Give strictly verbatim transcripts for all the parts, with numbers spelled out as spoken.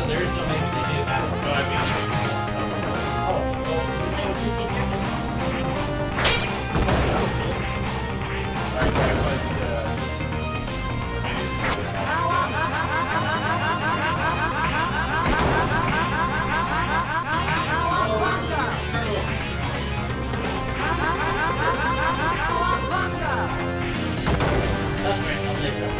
there is no way they do have it. No, I mean, Oh, well, then they would just need triggers. alright, but, uh, maybe it's, uh, That's right, I'll take that.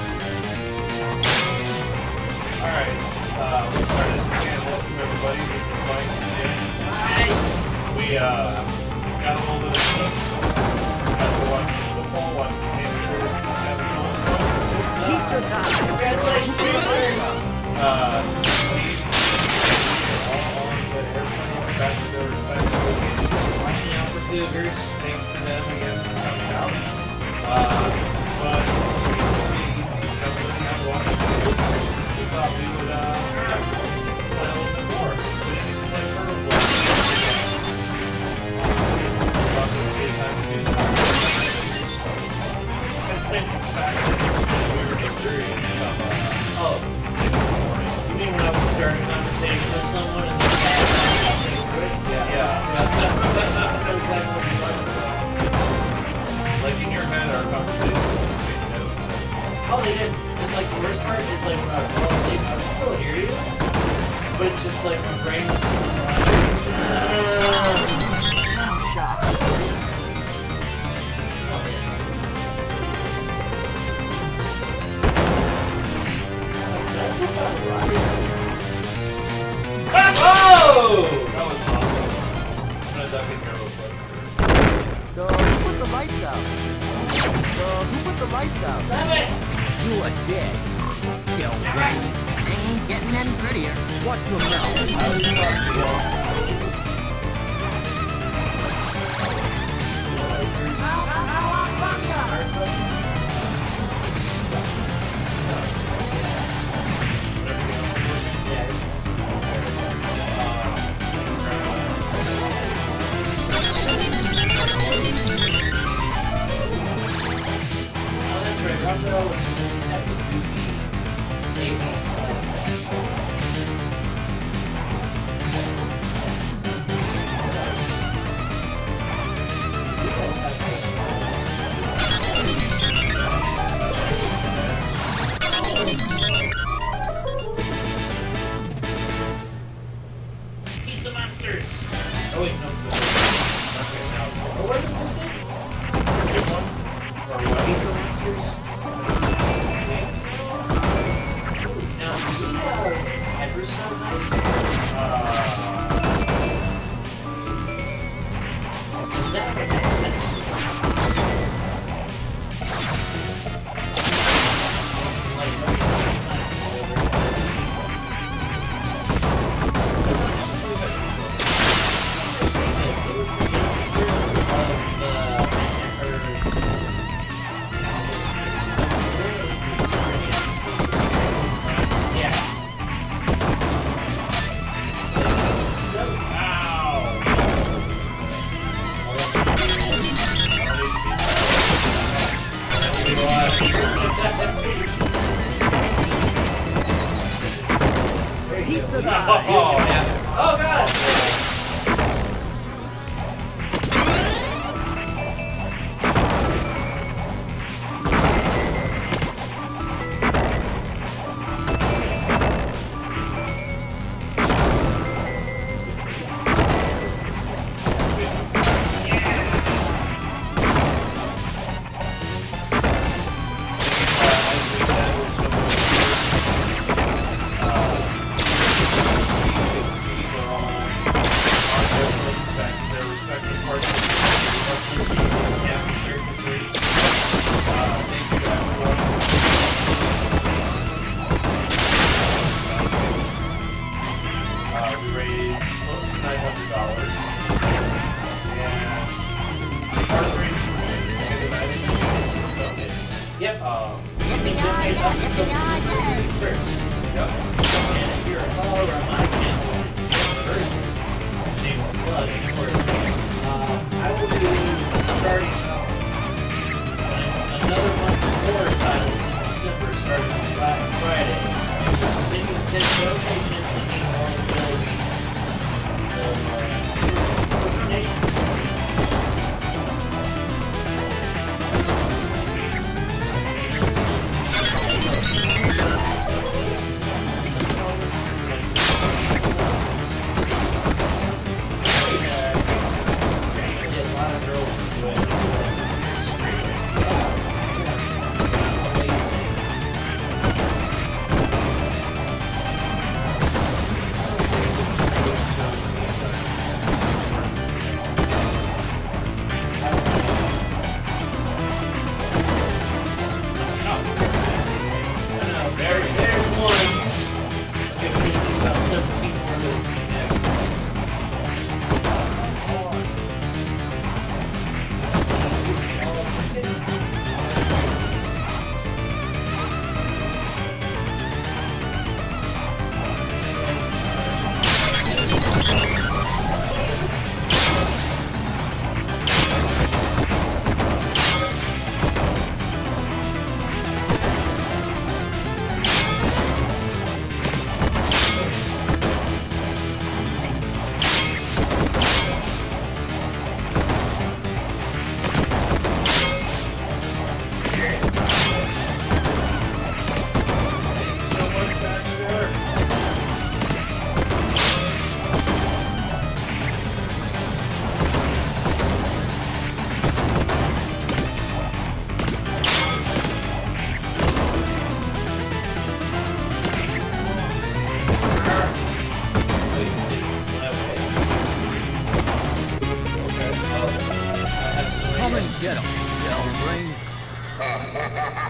alright, uh, let's try this again. Welcome everybody, this is Mike and Jay. Hi! We, uh, got a little bit of stuff. Got to watch some football, watch the Panthers, have a little stuff. Congratulations, Panthers! Uh, Steve, all on the airplanes back to their respective locations. Watching out for Cougars. Thanks to them again for coming out. Uh, but recently, after we had watched it, we thought we would, uh, play a little bit more. We didn't get to play Turtles last year. We thought this would be a time to do that. And playing the fact that we were delirious from, uh, Oh, six in the morning. you mean when I was starting a conversation with someone and then Yeah. Yeah. I know exactly what you're talking about. Like in your head, our conversation was making no sense. Oh, they did. And like the worst part is like when I fall asleep, I would still hear you. But it's just like my brain was Oh! That was awesome. I'm gonna duck in here real quick. Uh, who put the lights out? Uh, who put the lights out? Damn it! You are dead. Kill Alright. They ain't getting any prettier. Watch your mouth. Everything else is working. Oh, that's right. Raphael was really at the goofy A B slide. You guys have Pizza Monsters! Oh wait, no. Okay, now, What was it, Biscuit? good one? Or what? Pizza Monsters? Thanks. Now, do we have Hypersnow Nice? Uh, Is that what that is? Like, it was the basis of the, yeah. Keep the oh, yeah. Oh god! Yep. Um, you can donate up until December thirty-first. Yep. And if you're a follower on my channel, versions, shameless plug, of course, uh, I will be starting out another month of horror titles in December, starting on Black Friday. Continue to take rotation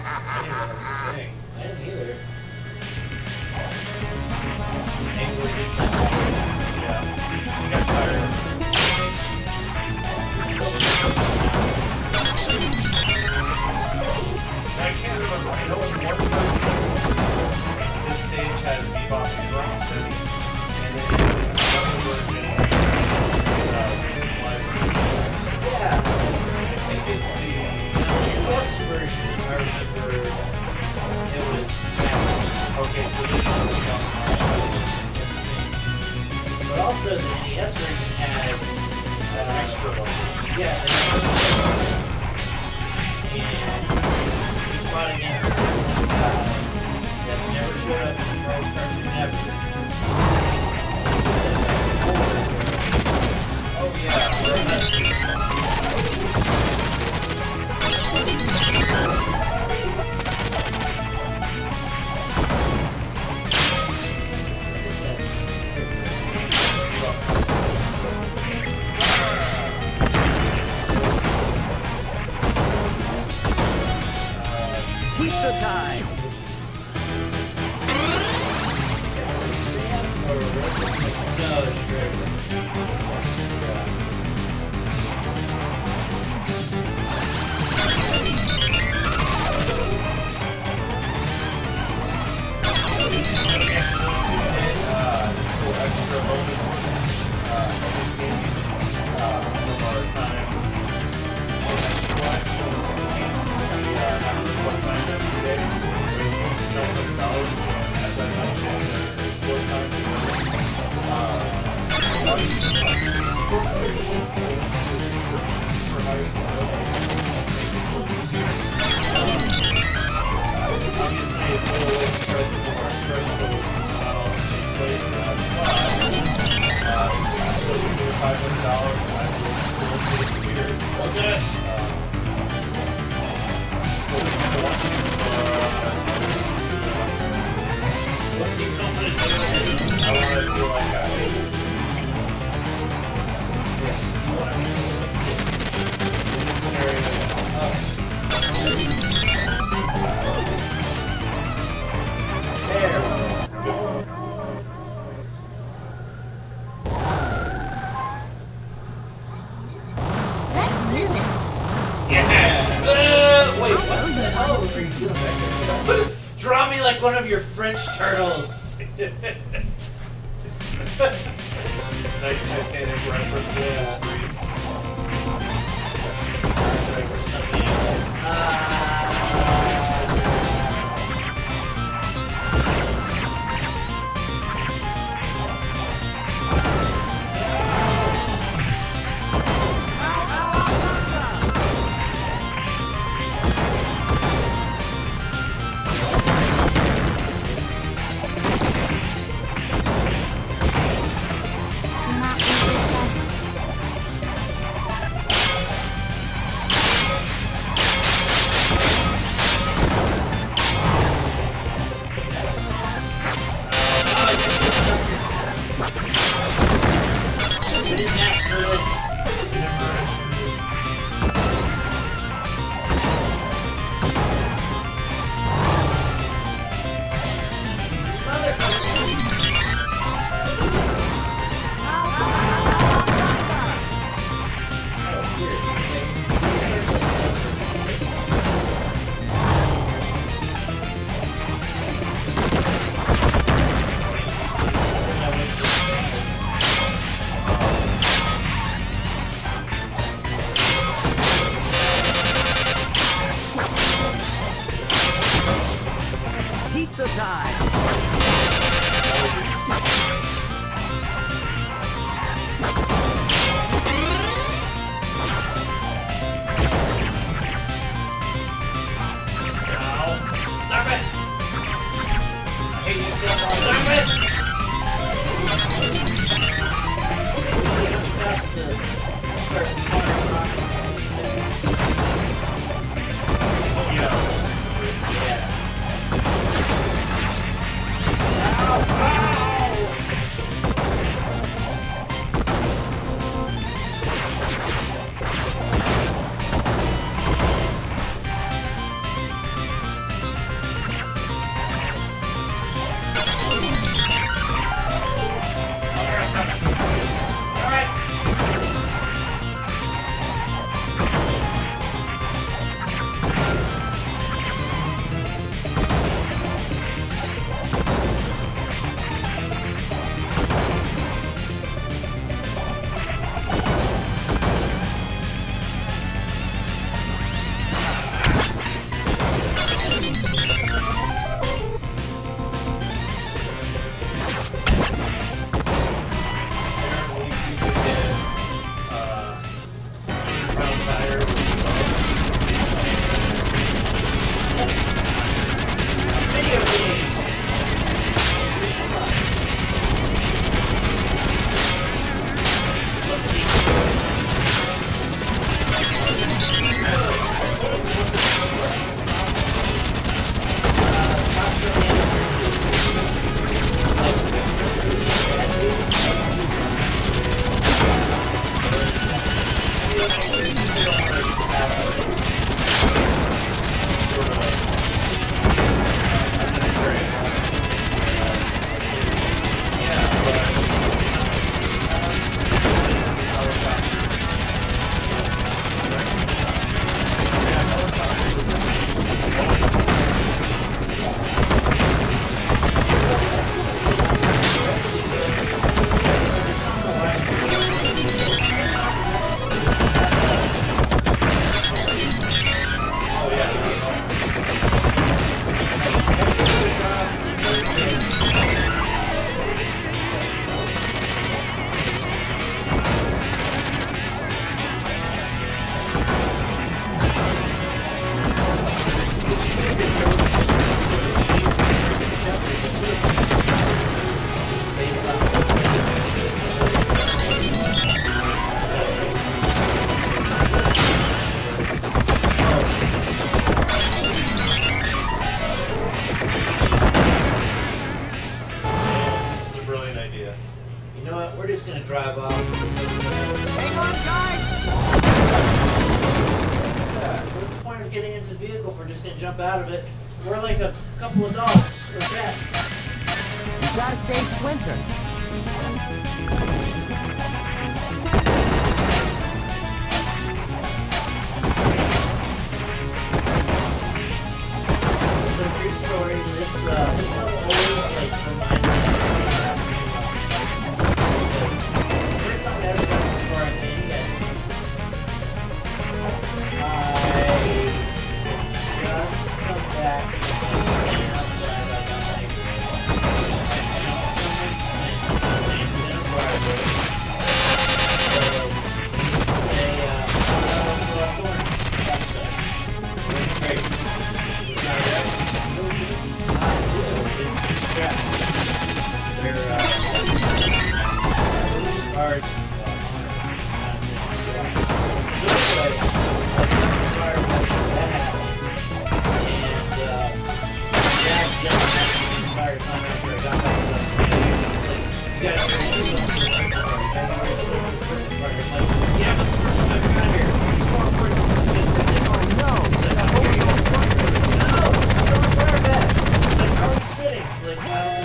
Anyway, that's the thing. I didn't either. Maybe we're just not yeah. We got tired of I can't remember. I know in one version, this stage had Bebop and Rocksteady, and then another version is uh, live version. Yeah. I think it's the Now, the U S version, I remember it was. okay. So this one is on. But also, the N E S version had. Uh, Extra level. Yeah, an extra level. And you fought against a guy that never showed up in Charles Cartoon Network. Oh yeah. We're a Keep the time. No, sure. Uh, this little extra bonus uh, bonus game uh, from our time on Extra Life twenty sixteen. We uh, had a one time yesterday. It was close to nine hundred dollars. As I mentioned, there's still time to uh, Facebook, there's a description for how you can donate. Make it so easier. Um, obviously, it's a little late to try some more stretch goals since it's not all in the same place now. But uh, if we can still do it five hundred dollars, I will still pay the beer. Well done. Um, but we kind of want to, uh, What do you want me to do? I want to feel like I, Yeah. You want me to what to do? in this scenario, Oh. There. Let's do this. yeah! Uh, wait, what the hell are you doing back there? Oops! Draw me like one of your French turtles. Nice Titanic reference. Yeah. Street. Sorry for something else. Uh, we didn't ask for this. We never actually. Keep the time. Stop it! I hate you so much. Stop it! That's the start firing rockets on these days. Oh yeah. Yeah. Ow! Ow! we're just gonna drive off. Hang on, guys! Yeah, what's the point of getting into the vehicle if we're just gonna jump out of it? We're like a couple of dogs or cats. You gotta save Splinter. So true story, this uh this level always like reminds me of the first time I ever got this far, I think you guys know. I just come back and outside I got like someone's landed in a driveway. So they uh thorns outside. Great. It's not right. They're, uh, cars, so anyway, fire that happened, and, uh, Dad jumped back the entire time after I got back to the like, you guys are going to do something for the fire, you guys are going to do something for the fire, I'm like, yeah, but it's the first time I've got here, it's small for it, Oh no! it's like, I'm here, you guys want to no, throw the fire back, it's like, how are you sitting? Like, well,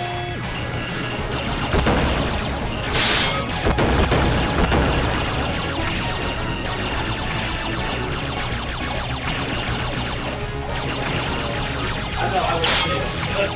I know I was sitting.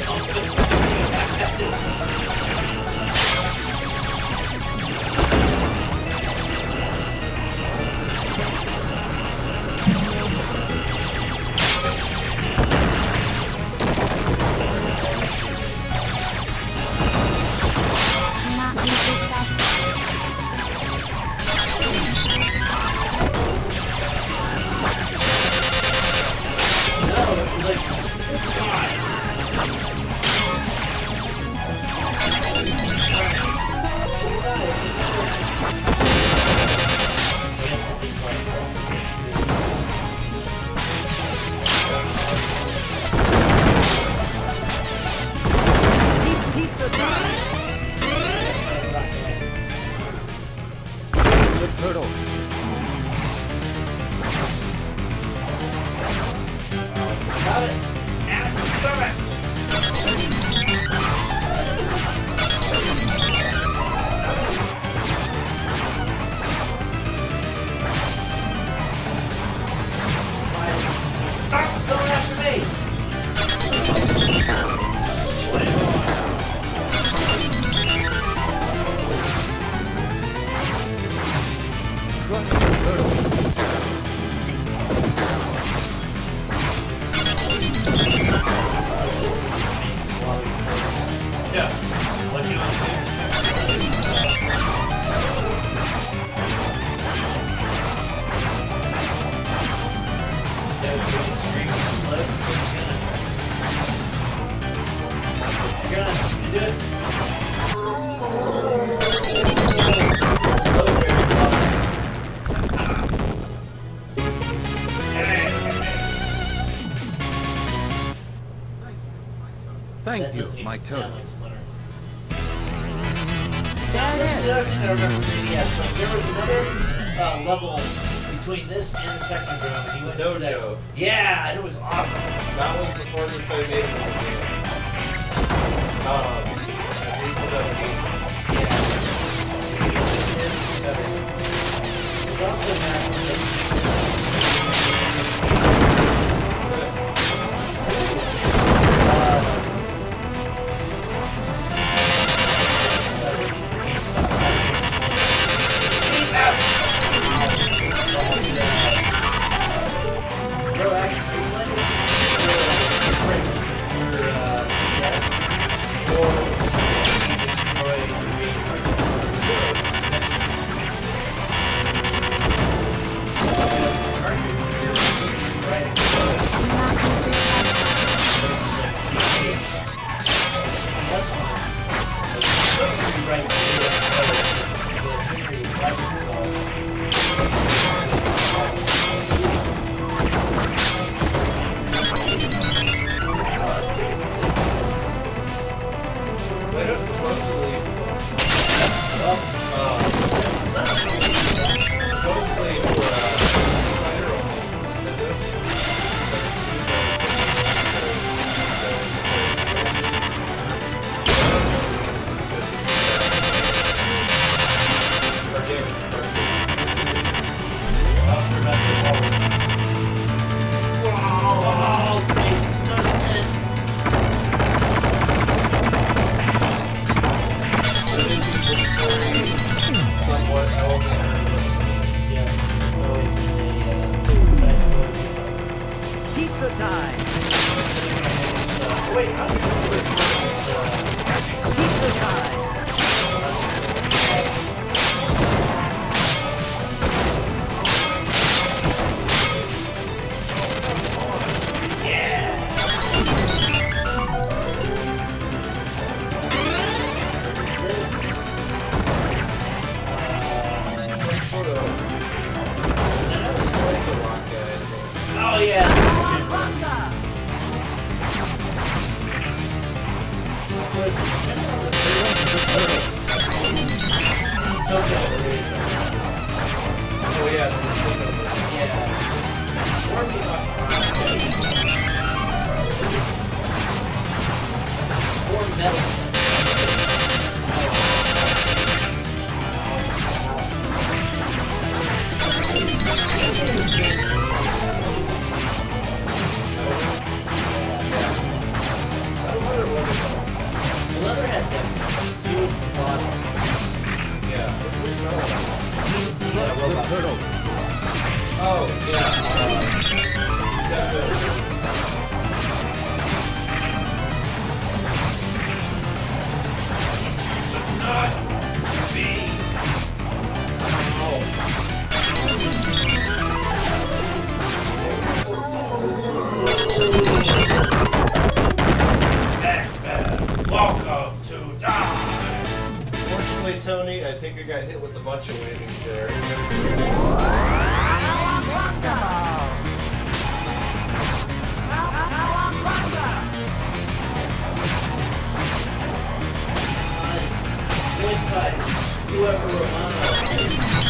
Thank you, my turtle. Like this is the other thing I remember from D S. Like there was another uh, level between this and the Technodrome, and he went to that. Dojo. Yeah, and it was awesome. That was before this I made it. Um, at least the W. Yeah. It was also that. Bro, actually, we went to uh, wait, how do you do it? Pizza time! Oh yeah. Oh yeah. Or metal. Leatherhead definitely. He was awesome. Yeah. He's the uh, The robot. turtle. Oh yeah. Uh, definitely. Not be. X-Men, welcome to die! Fortunately, Tony, I think I got hit with a bunch of whammies there. Come on! Voiced by whoever Romano is.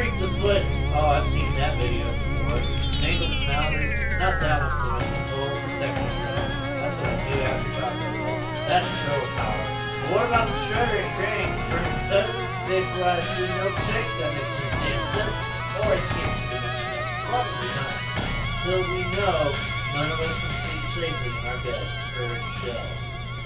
Freak the Foot. Oh, I've seen that video before. Mangled the Mousers. Not that one, so much. Total Protection Shell. That's what I do after talking about that. That's Turtle Power. But what about the Shredder and Krang? Burning Tusk, Vaporize Food Milkshake? That makes no damn sense. Or Escape to Dimension X? Probably not. So we know none of us can sleep safely in our beds, covered in shells.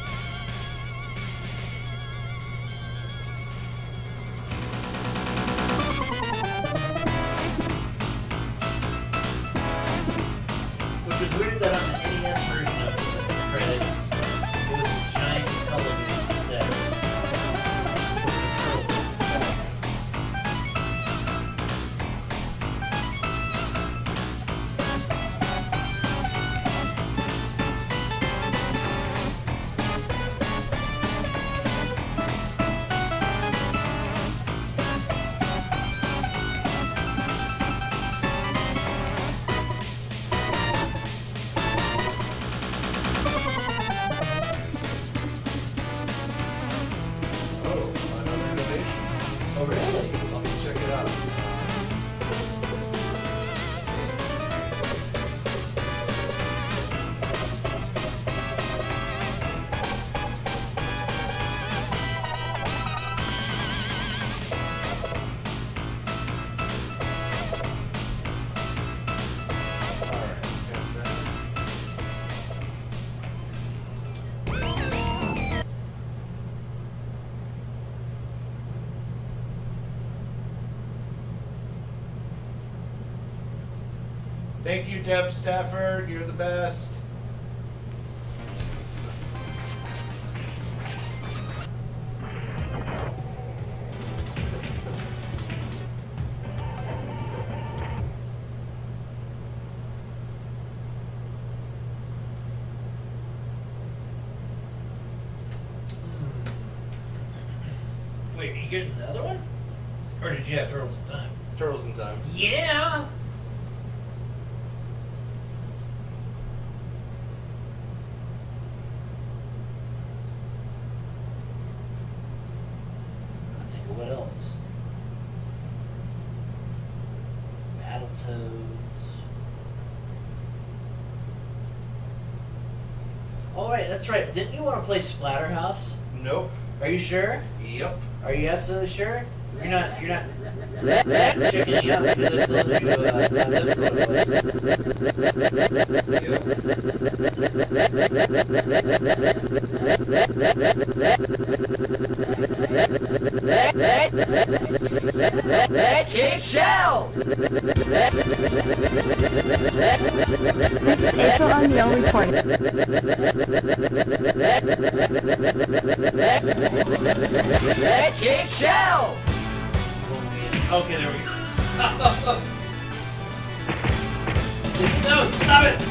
Which is weird that on the N E S version of the credits, it was a giant television set. Thank you, Deb Stafford. You're the best. Wait, are you getting the other one? Or did you have Turtles in Time? Turtles in Time. Yeah! What else? Battletoads. Oh, right, that's right. Didn't you want to play Splatterhouse? Nope. Are you sure? Yep. Are you absolutely sure? You're not. You're not. Checking it out because it tells you uh, how difficult Let's kick shell! April O'Neil reporting. Let's kick shell! Okay, there we go. No, stop it!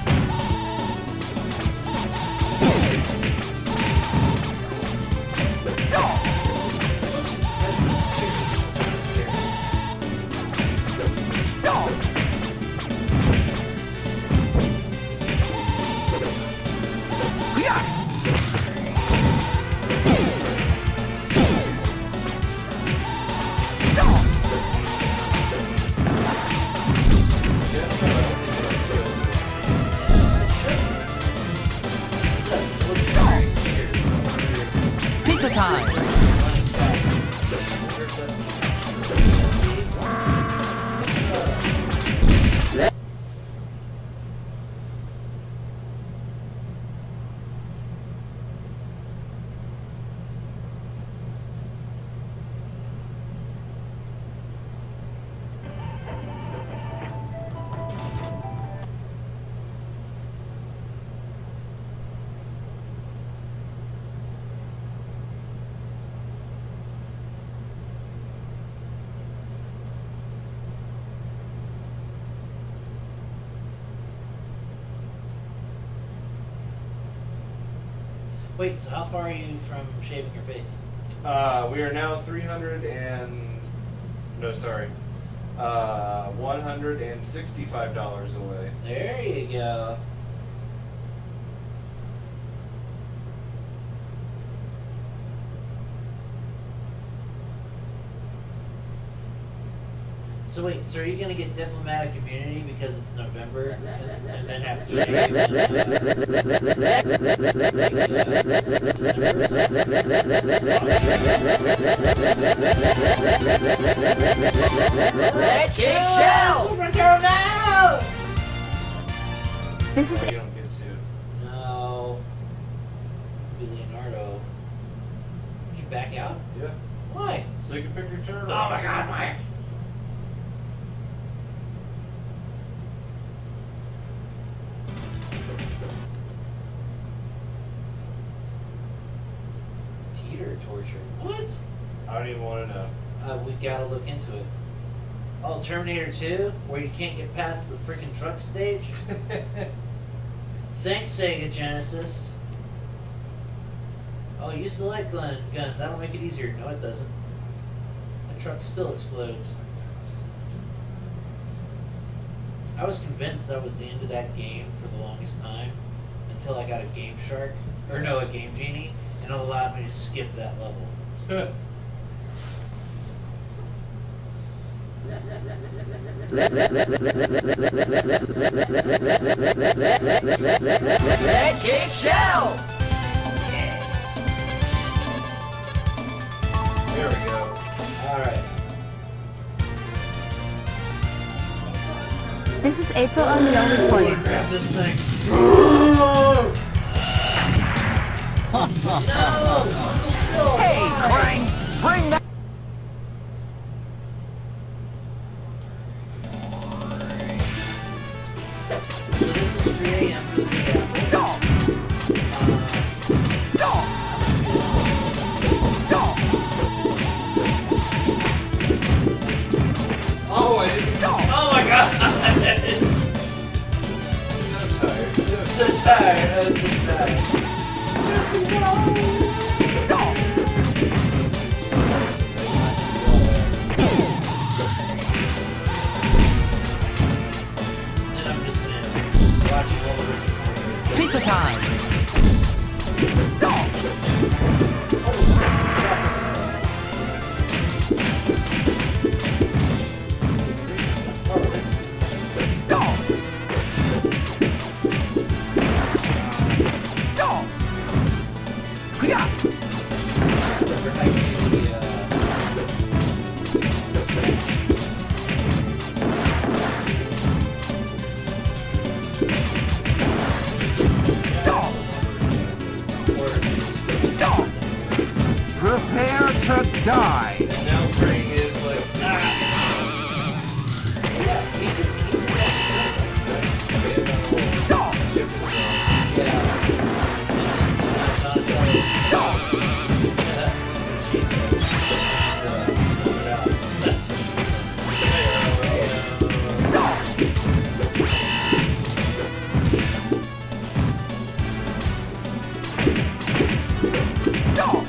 Pizza time! Wait, so how far are you from shaving your face? Uh, we are now three hundred and no, sorry, uh, one hundred and sixty-five dollars away. There you go. So wait, so are you gonna get diplomatic immunity because it's November and, and then have to shave in, uh, Red King Shell! Super Turtle! You don't get to. No. Be Leonardo. Did you back out? Yeah. Why? So you can pick your turtle. Oh my god, Mike! Teeter torture. What? I don't even want to know. Uh, we gotta look into it. Oh, Terminator two, where you can't get past the freaking truck stage? Thanks, Sega Genesis. Oh, use the light gun guns. That'll make it easier. No, it doesn't. The truck still explodes. I was convinced that was the end of that game for the longest time until I got a Game Shark, or no, a Game Genie, and it allowed me to skip that level. Red King Shell! There we go. Alright. This is April O'Neil reporting. Grab this thing. No! Uncle Phil! Hey, why? Krang! Bring that! So this is three A M for the Big Apple. Dog! Dog! Dog! Oh, I didn't. Dog! Oh my god! I'm so tired. So I'm so tired. I was so tired. Dog! And I'm just gonna watch it all over. Pizza time! Dog! Dog! Dog! Yeah! Dog! Dog! Prepare to die! And now Krang is like, ah. Yeah, he did, he did that. Dog! Chip is Yeah. And sometimes Donatello. Dog! That's what she said. Uh, put it out. That's what she said. Dog! Dog!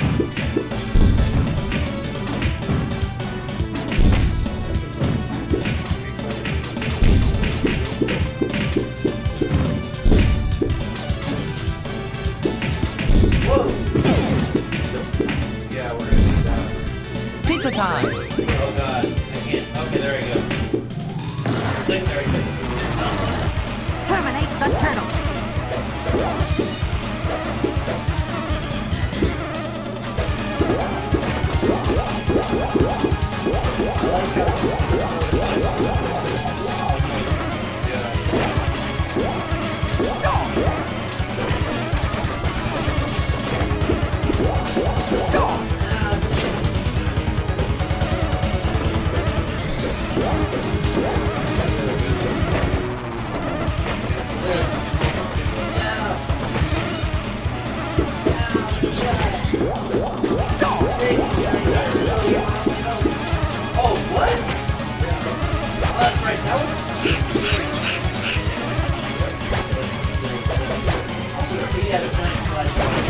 Whoa! Yeah, we're gonna do that. Pizza time! Oh god, I can't. Okay, there we go. Secondary. Terminate the turtle. Oh, what? Oh, that's right, that was... Also, he had a giant flashlight.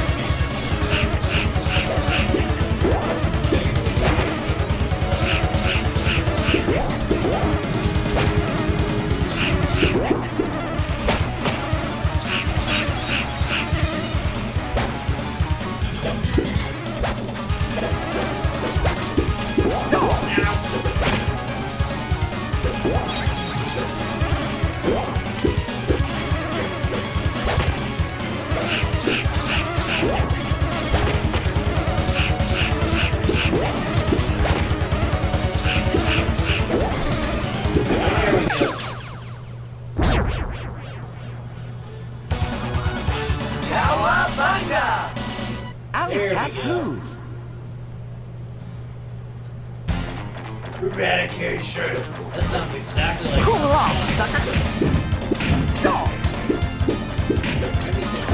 vacation. That sounds exactly like. Cool off, sucker. Dog. Maybe some-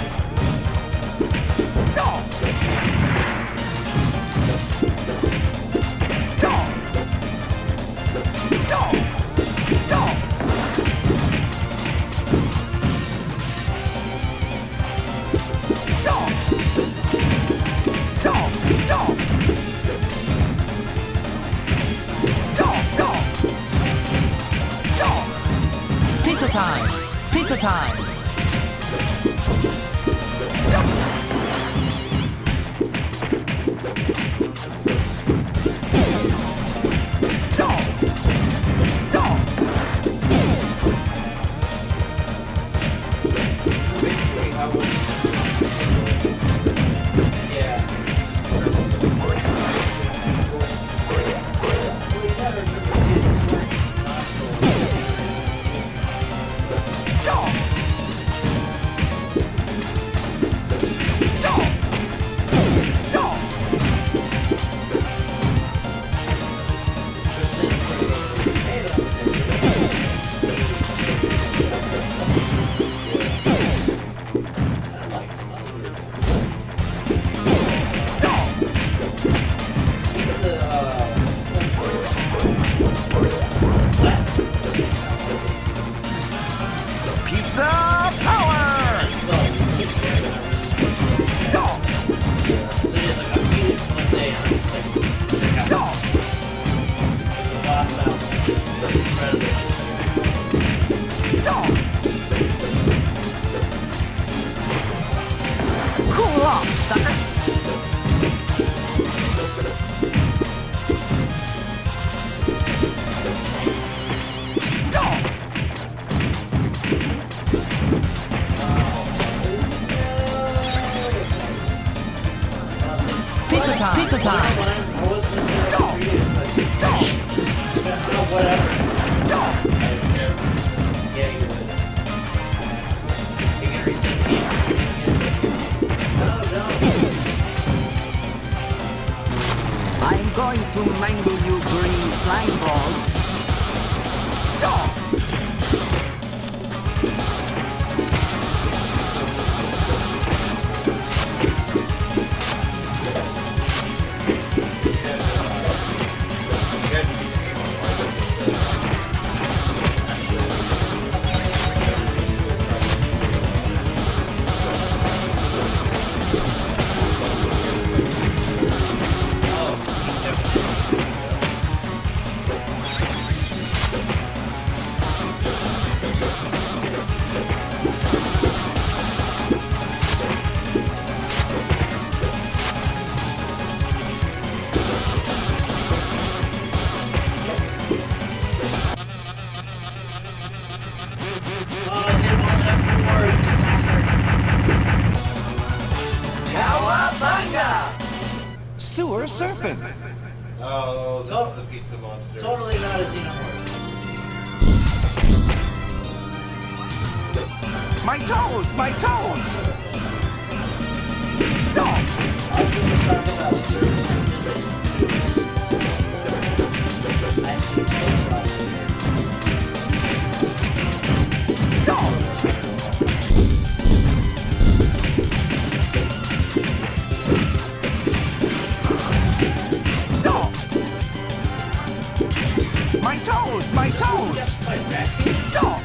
Dog. Dog. Dog. Dog. Dog. Dog. Dog. Dog. Dog. Dog. Pizza time. Pizza time. Dog. Dog. Basically, how would Yeah. Well, you gotta remember too, this weren't console. Dog. Dog. Dog. There's things where they made them. I liked them a little bit. Dog. Even the, uh, Pizza power. Dog. So yeah, like I beat it one day and I was like, Dog. the boss battle, incredible. Dog. Cool off, sucker. Dog. Pizza time. Pizza time. I wasn't gonna say that for you, but Dog. oh, whatever. Dog. I didn't care. Yeah, you would. You can reset the game. No, no. I'm going to mangle you green slime balls. Dog. Oh, hit him on that forward sniper. Sewer serpent. Oh, this To- is the pizza monster. Totally not a xenomorph. My toes, my toes. Dog. Also, we're talking about certain physics and sewers. I see no problem. Dog. Dog. My toes, my toes. Just fight back. Dog.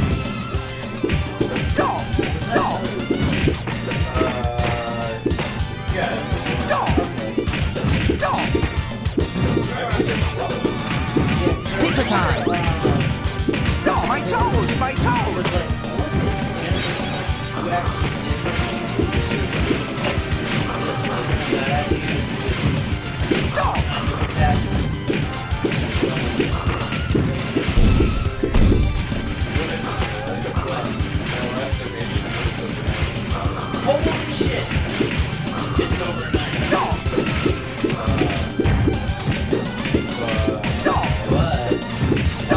Dog. Dog. Uh, yeah, it's this one. Dog. Dog. Pizza time. Dog. My toes, my I toes. was like, what's this? Who actually did it? Dog. Attack. Holy shit! It's over nine. Dog. Dog. But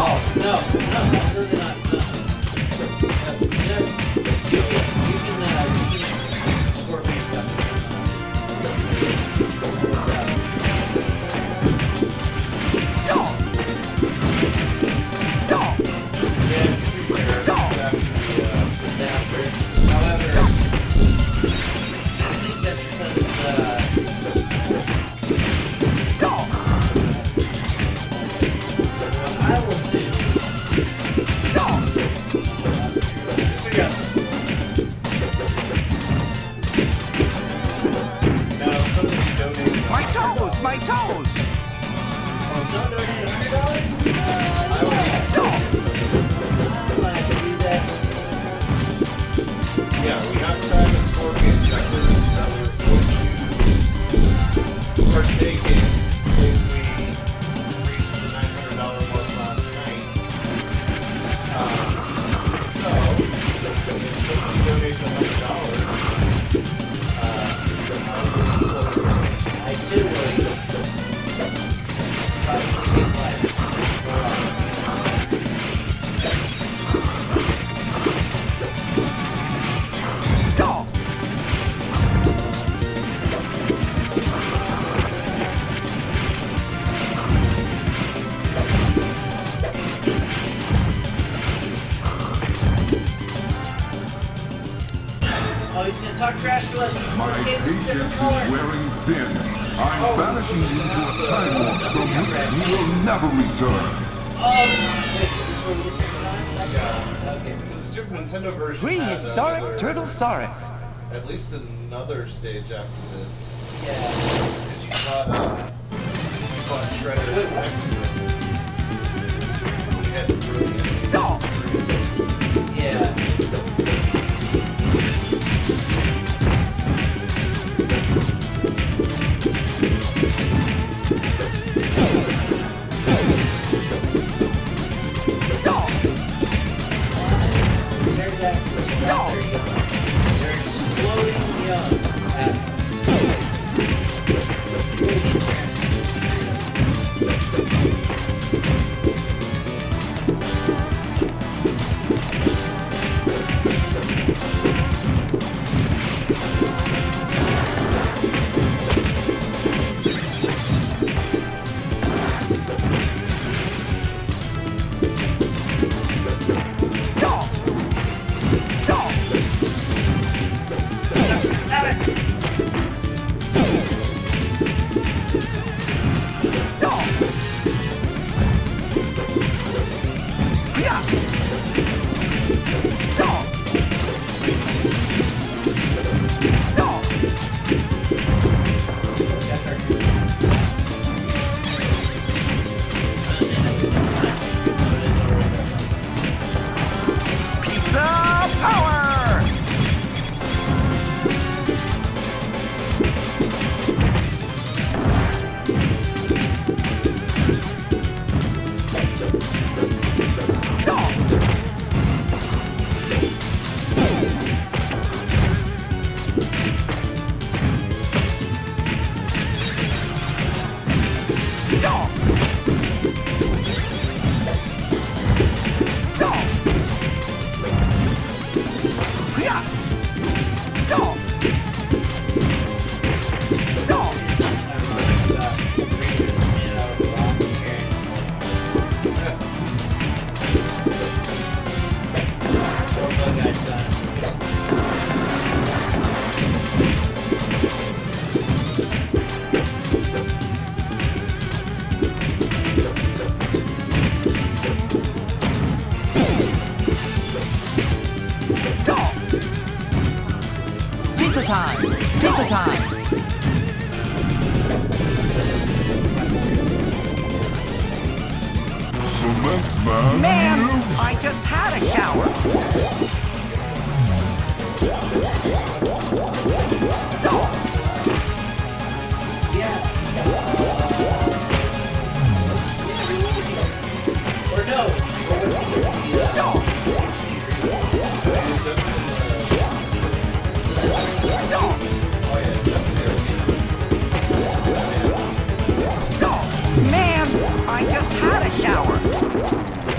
and talk trash to us. My This cape's a patience different is color. wearing thin. I'm banishing you to a time warp from which you will never return. Oh, this is, wait, this is where we get something on? Yeah. Okay. Because the Super Nintendo version had Prehistoric another- Turtlesaurus. at least another stage after this. Yeah. Because you fought, uh, you fought Shredder and Technical. You had to throw the enemies No. on the screen. Yeah. Tear that first round. There you go. They're exploding young at Pizza power! Pizza time! Pizza time! Cement man, Man, you I just had a shower. Or no, or was he the, uh, so that's, Oh yeah, it's definitely Man, I just had a shower.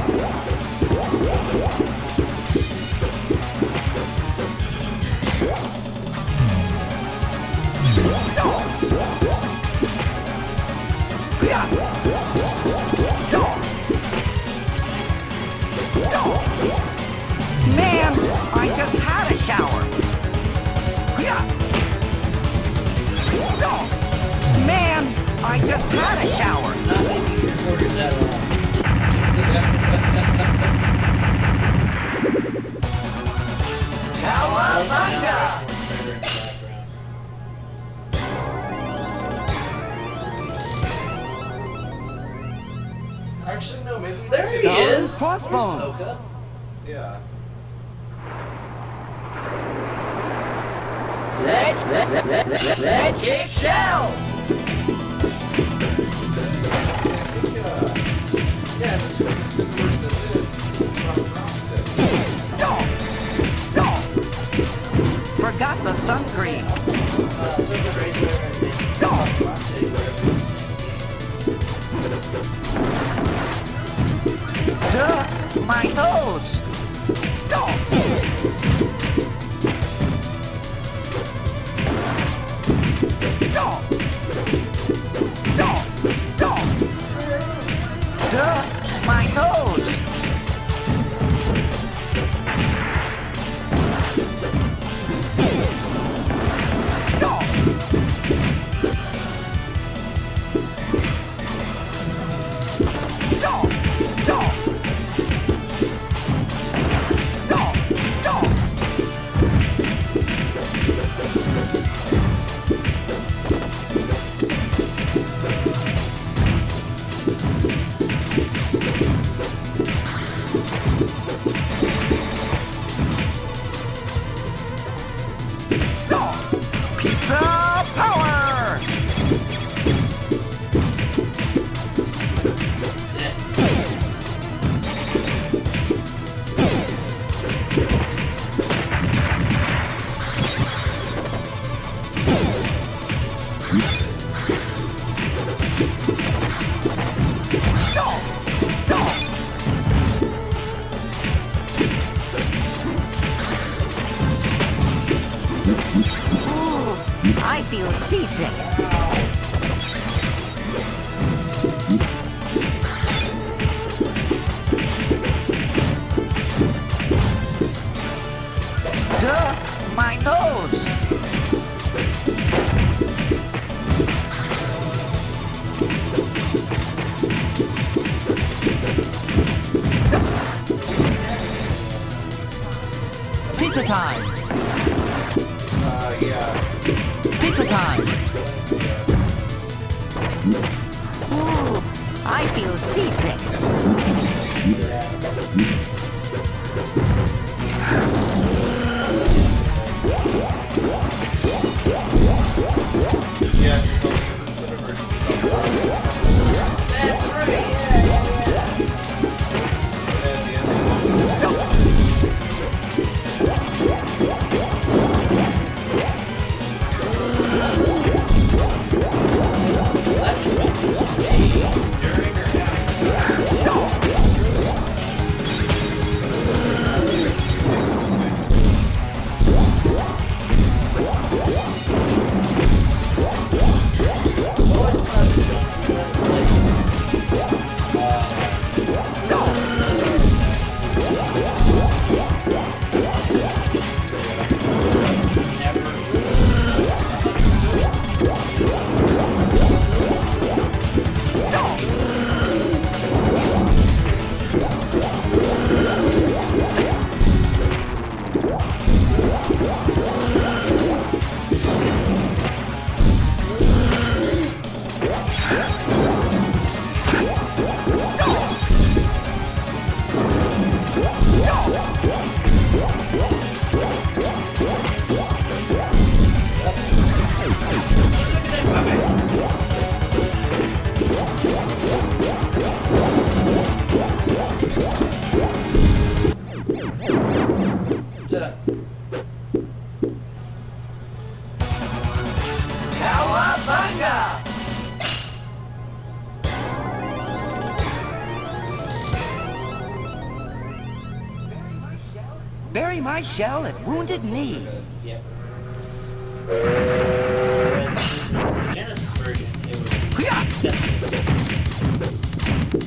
Man, I just had a shower. Man, I just had a shower. not making your quarters at all. Cowabunga! Actually, no, maybe. There he Skull is! crossbones. There's Toka. Yeah. Let's, let, let, let, let, let's get shell! I think, uh, yeah, the Super Nintendo version of this is from Rocksteady. Forgot the sun cream. Uh, Toka Razor, I think. Rocksteady, whatever it is. Duh, my toes. Duh, my toes. seasick. Duh, my nose. Pizza time. Uh, yeah. Pizza time. Ooh, I feel seasick. Yeah, there's always a consider version. That's right, yeah, yeah, yeah. And at the end, they want That just meant this was made during or after. Well, it's not just Cowabunga! Bury my shell at Wounded Knee. Yep. Whereas the Genesis version, it was expensive.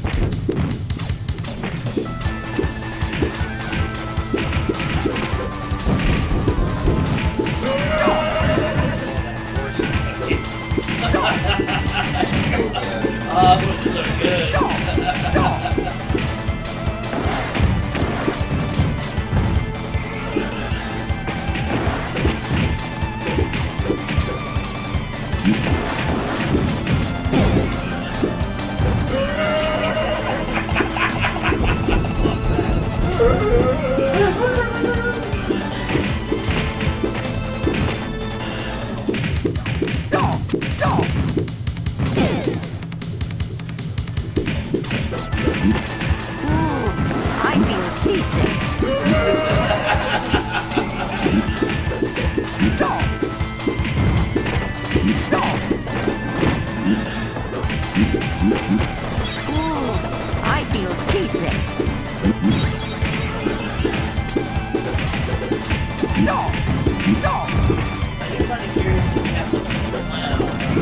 Oh, it was so good. I feel seasick. Ooh, I feel seasick. No, no. I do find it curious if you have to plan.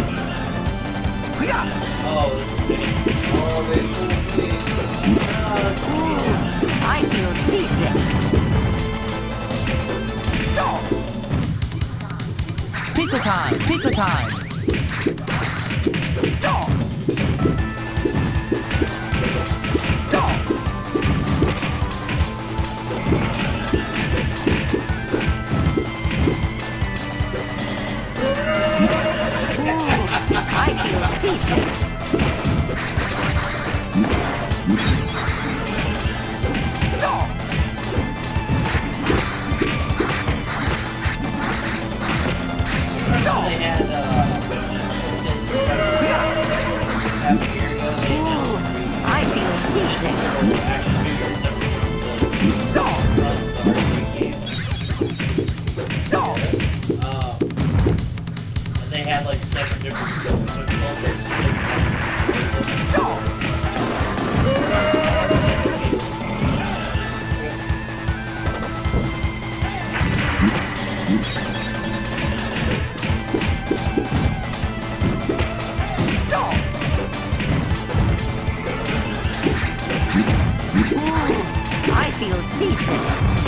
Oh, this is big. Oh, they told me. Oh, that's Ooh, I feel seasick. Pizza time! Pizza time! I feel seasick. They had, uh, what's his, half a year ago, they announced three I feel seasick. action figures separate from the, from the arcade game. Um, and they had like seven different foot soldiers because I feel seasick.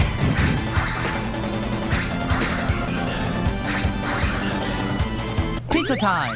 Pizza time!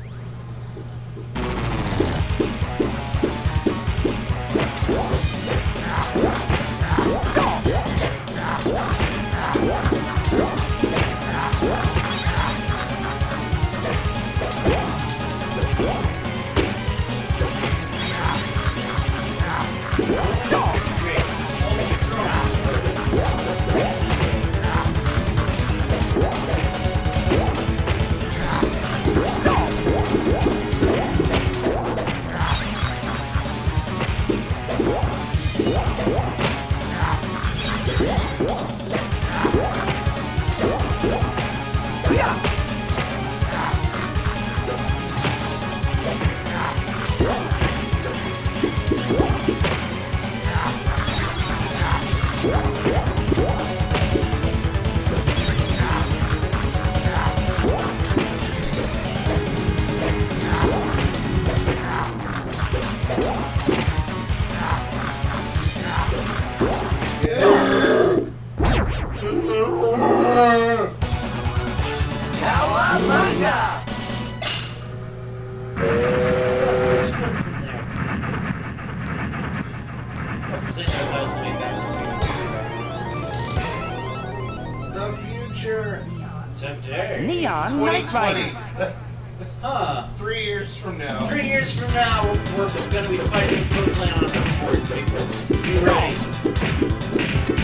The future. Today. Neon Night Riders. Huh. Three years from now. Three years from now, we're, we're going to be fighting Foot Clan on the board, people. Be ready.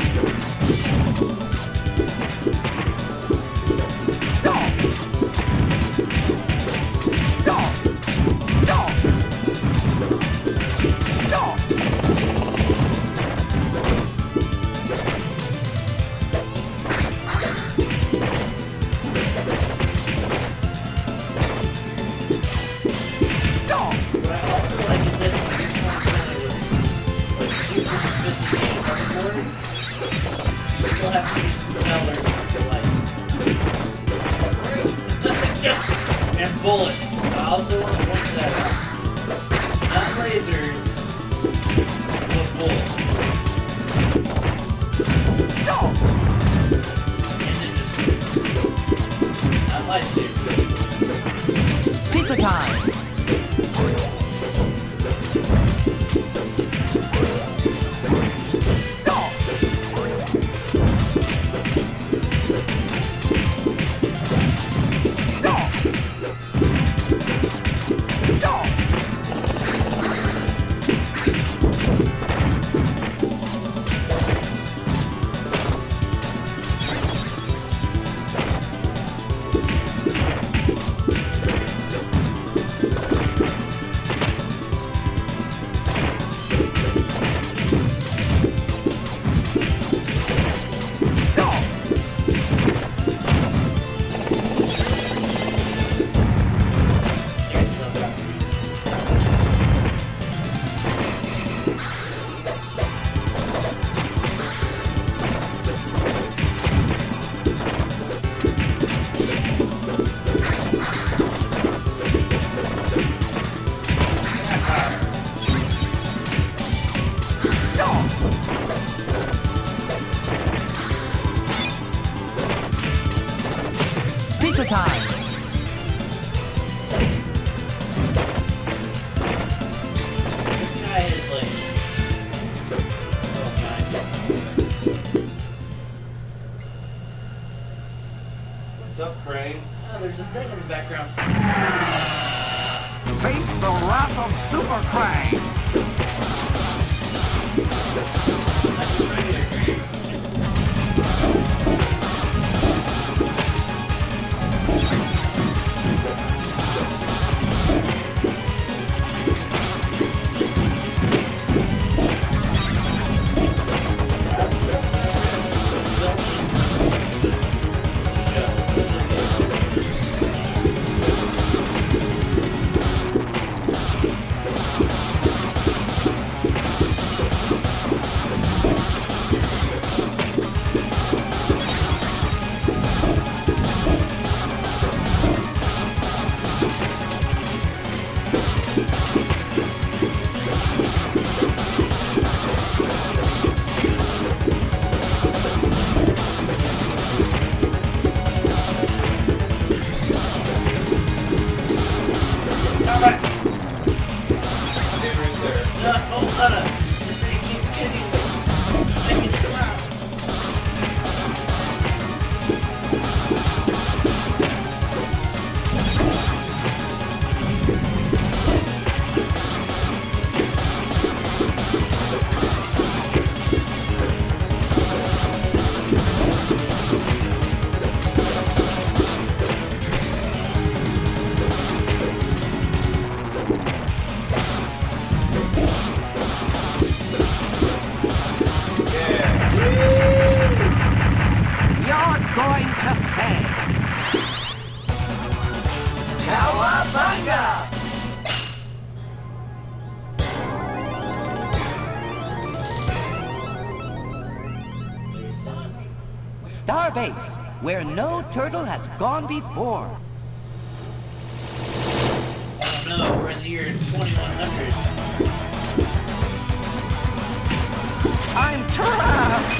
What I also like is that when you're trying to with like super sophisticated boards, you still have to use propellers for light. And bullets. I also want to point that out. Not lasers, but bullets. In industry. Not lightsabers. Pizza time! Pizza time! This guy is like... Oh, God. What's up, Crane? Oh, there's a thing in the background. Face the wrath of Super Krang! Not just regular green. Star Base, where no turtle has gone before. Oh no, we're in the year twenty-one hundred. I'm trapped!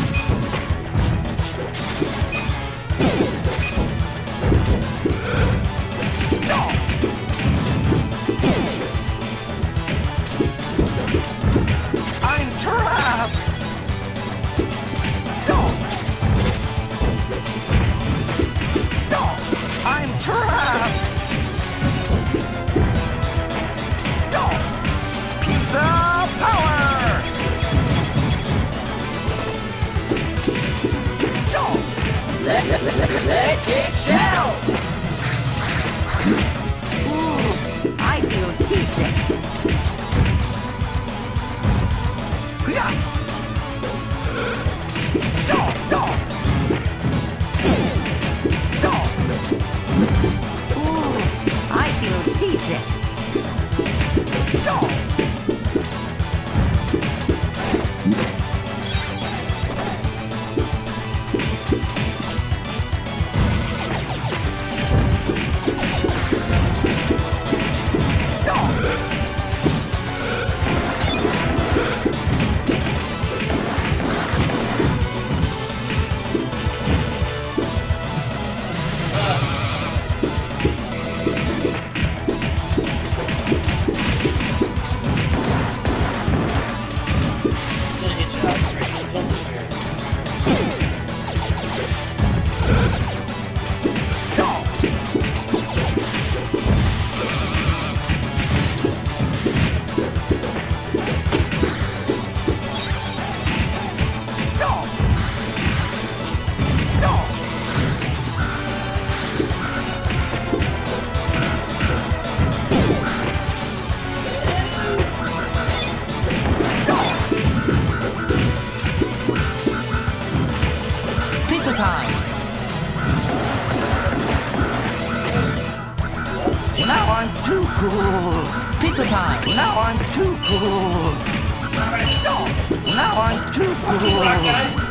I'm trapped! I'm trapped! Pizza power! Electric shell! Ooh, I feel seasick. Ooh, I feel seasick. Pizza time! Now I'm too cool. Pizza time! Now I'm too cool. Now I'm too cool.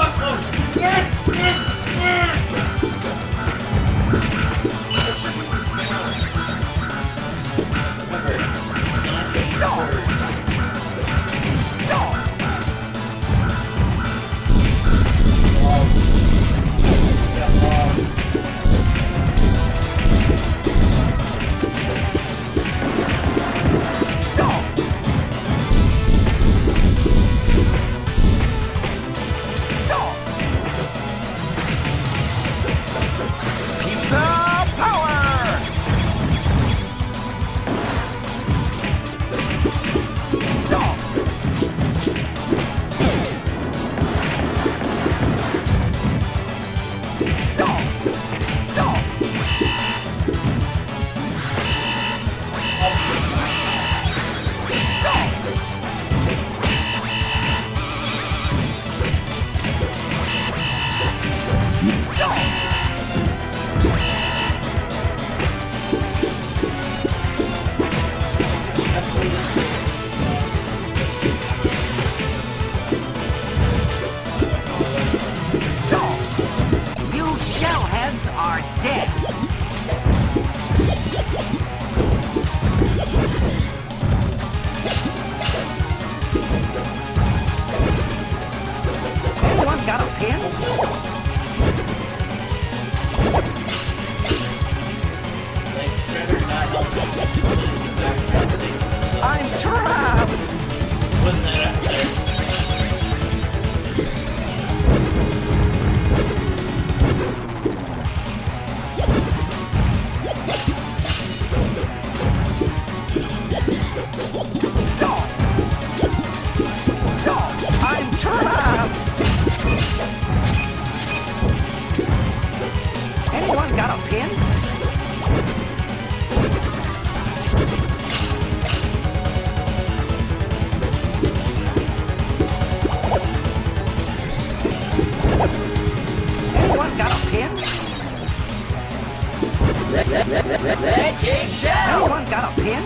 Anyone got a pin?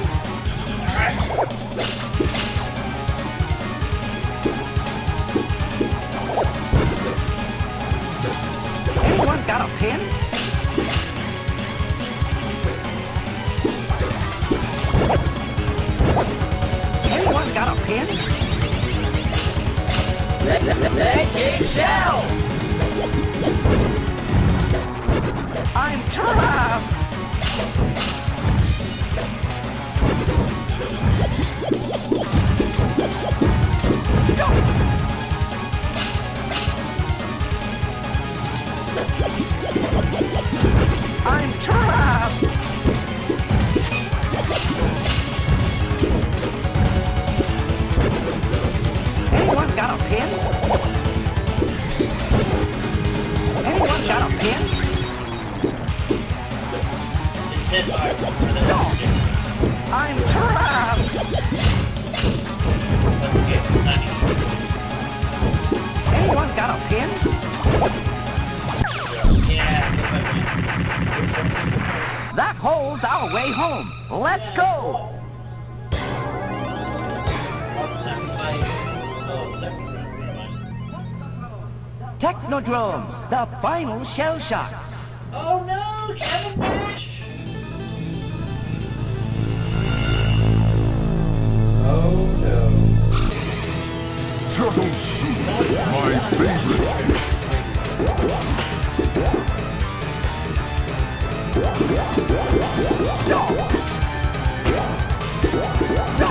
got a pen? Anyone got a pen? Electric shell! I'm trapped! I'm trapped! Anyone got a pen? Anyone got a pen? It's hitbox. No! I'm trapped! That's okay. Tiny. Anyone got a pen? Yeah, That hole's our way home. Let's go! Technodrome, the final shell shock. Oh no, Kevin Nash! Oh no. Turtle soup, my favorite. No! No!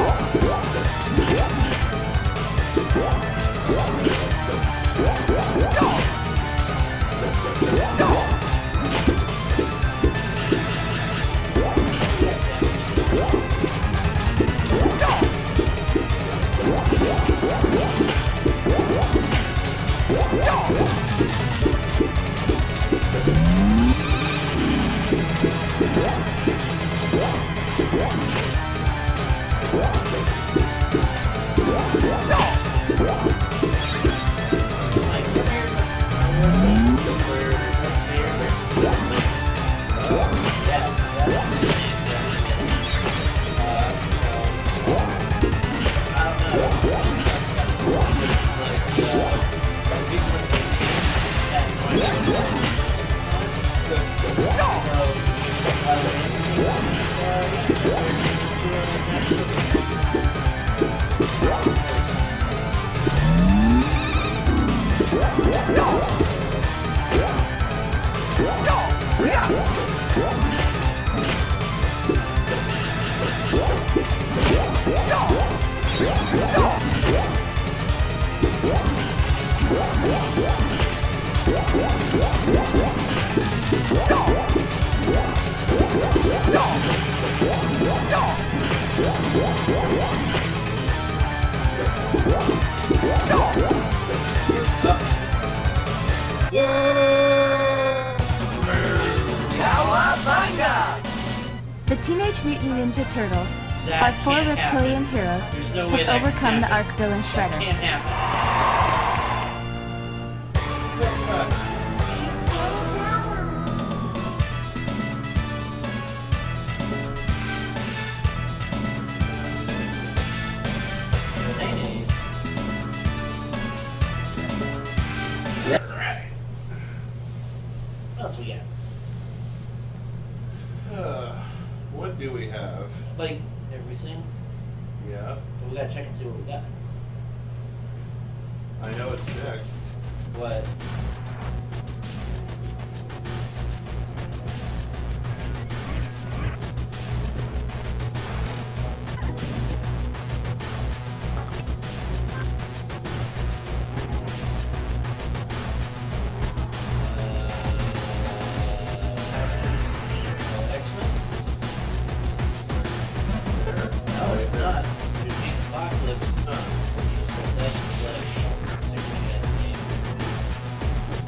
The Teenage Mutant Ninja Turtles, That our four can't reptilian happen. heroes, There's no way have that can overcome the happen. Arc villain That Shredder. can't happen. Mayonnaise. Alright. What else we got? Uh, what do we have? Like, everything. Yeah, But we gotta check and see what we got. I know it's next. What? Uh, X-Men? No, it's not. It's the Apocalypse. That's like Superman game.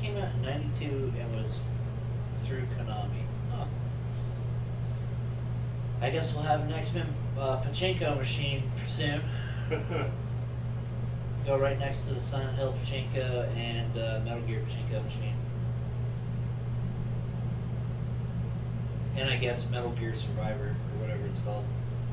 came out in ninety-two and was through Konami. Huh. I guess we'll have an X-Men uh, pachinko machine soon. Go right next to the Silent Hill pachinko and uh, Metal Gear pachinko machine. And I guess Metal Gear Survivor, or whatever it's called.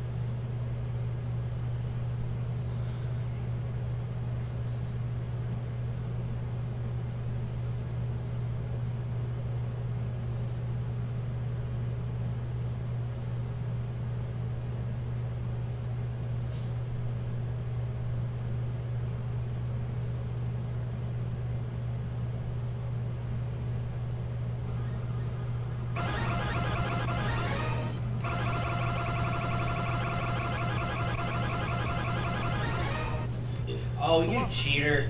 Oh, you cheater.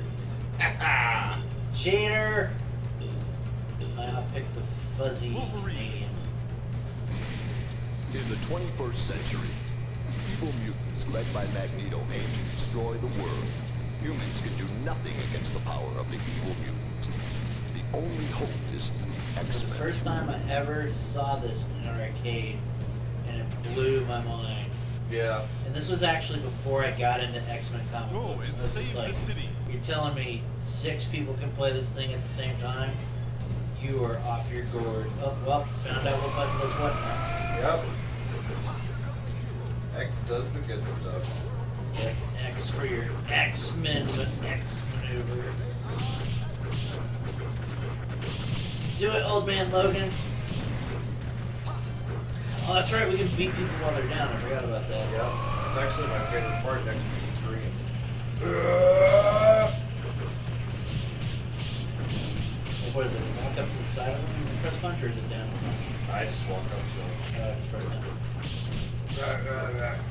Cheater! I picked the fuzzy Canadian. In the twenty-first century, evil mutants led by Magneto aim to destroy the world. Humans can do nothing against the power of the evil mutant. The only hope is X-Men. The first time I ever saw this in an arcade, and it blew my mind. Yeah. And this was actually before I got into X-Men comic Go books. and I was save just like, the city. you're telling me six people can play this thing at the same time? You are off your gourd. Oh, well, found out what button does what now. Yep. X does the good stuff. Yeah, X for your X-Men X maneuver. Do it, old man Logan. Oh, that's right, we can beat people while they're down. I forgot about that. Yep. It's actually my favorite part next to the screen. What is it? Walk up to the side of them and press punch, or is it down? I just walk up to him. Uh, just press down. Right, right, right.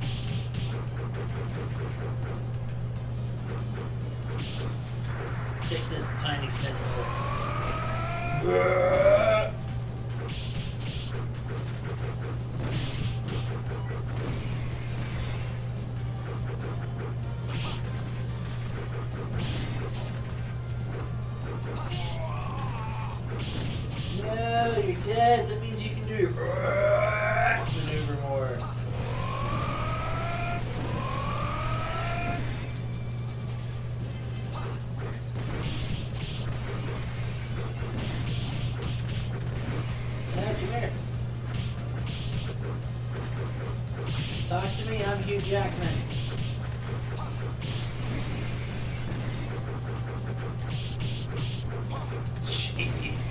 Take this, tiny sentinels. No, you're dead. That means you can do your maneuver more. Yeah, come here. Talk to me, I'm Hugh Jackman. Jeez.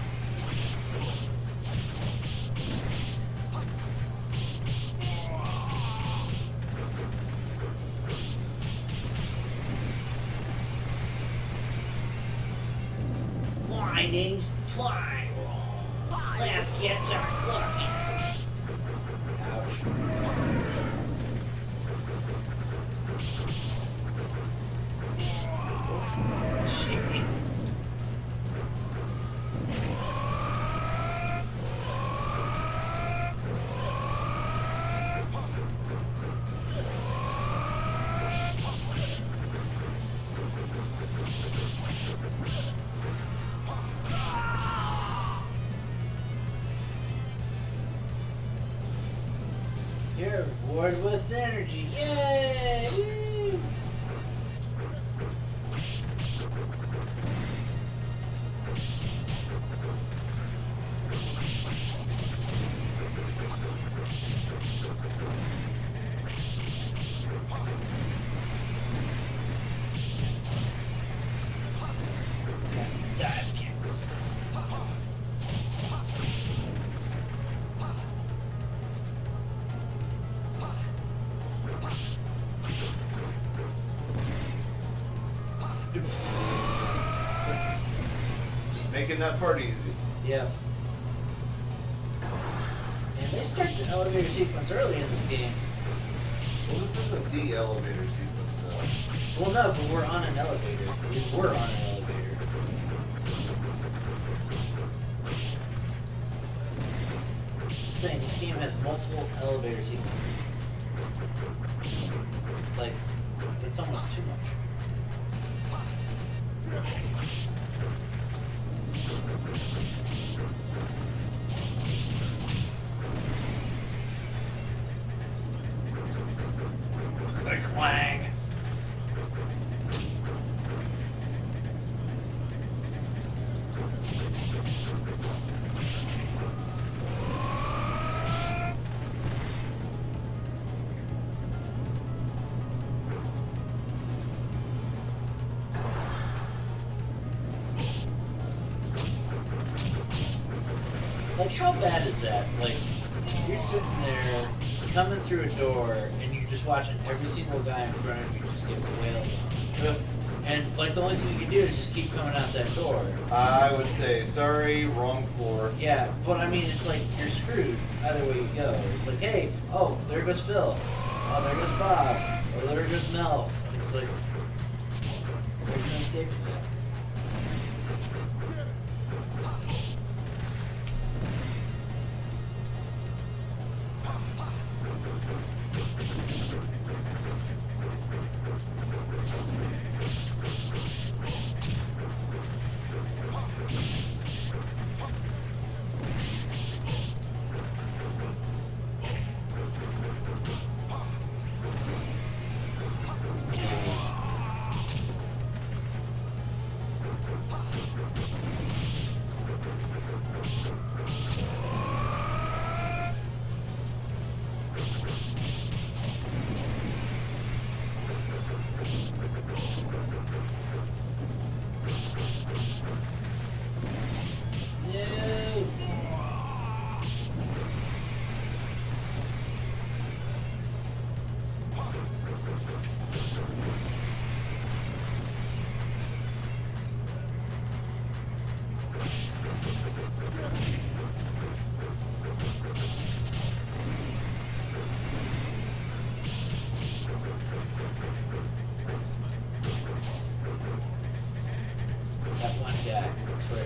Blindings, fly. Let's get our clock. Ouch. Jeez. You're bored with energy. Yay! Woo! Got dive kicks. Just making that part easy. Yeah. And they start the elevator sequence early in this game. Well, this isn't the elevator sequence, though. Well, no, but we're on an elevator. We were on an elevator. I'm saying this game has multiple elevator sequences. Like, it's almost too much. Like, how bad is that? Like, you're sitting there, coming through a door, and you're just watching every single guy in front of you just get wailed on. And, like, the only thing you can do is just keep coming out that door. I would say, sorry, wrong floor. Yeah, but I mean, it's like, you're screwed either way you go. It's like, hey, oh, there goes Phil. Oh, there goes Bob. Or there goes Mel. It's like, there's no escaping that. That one guy, I swear.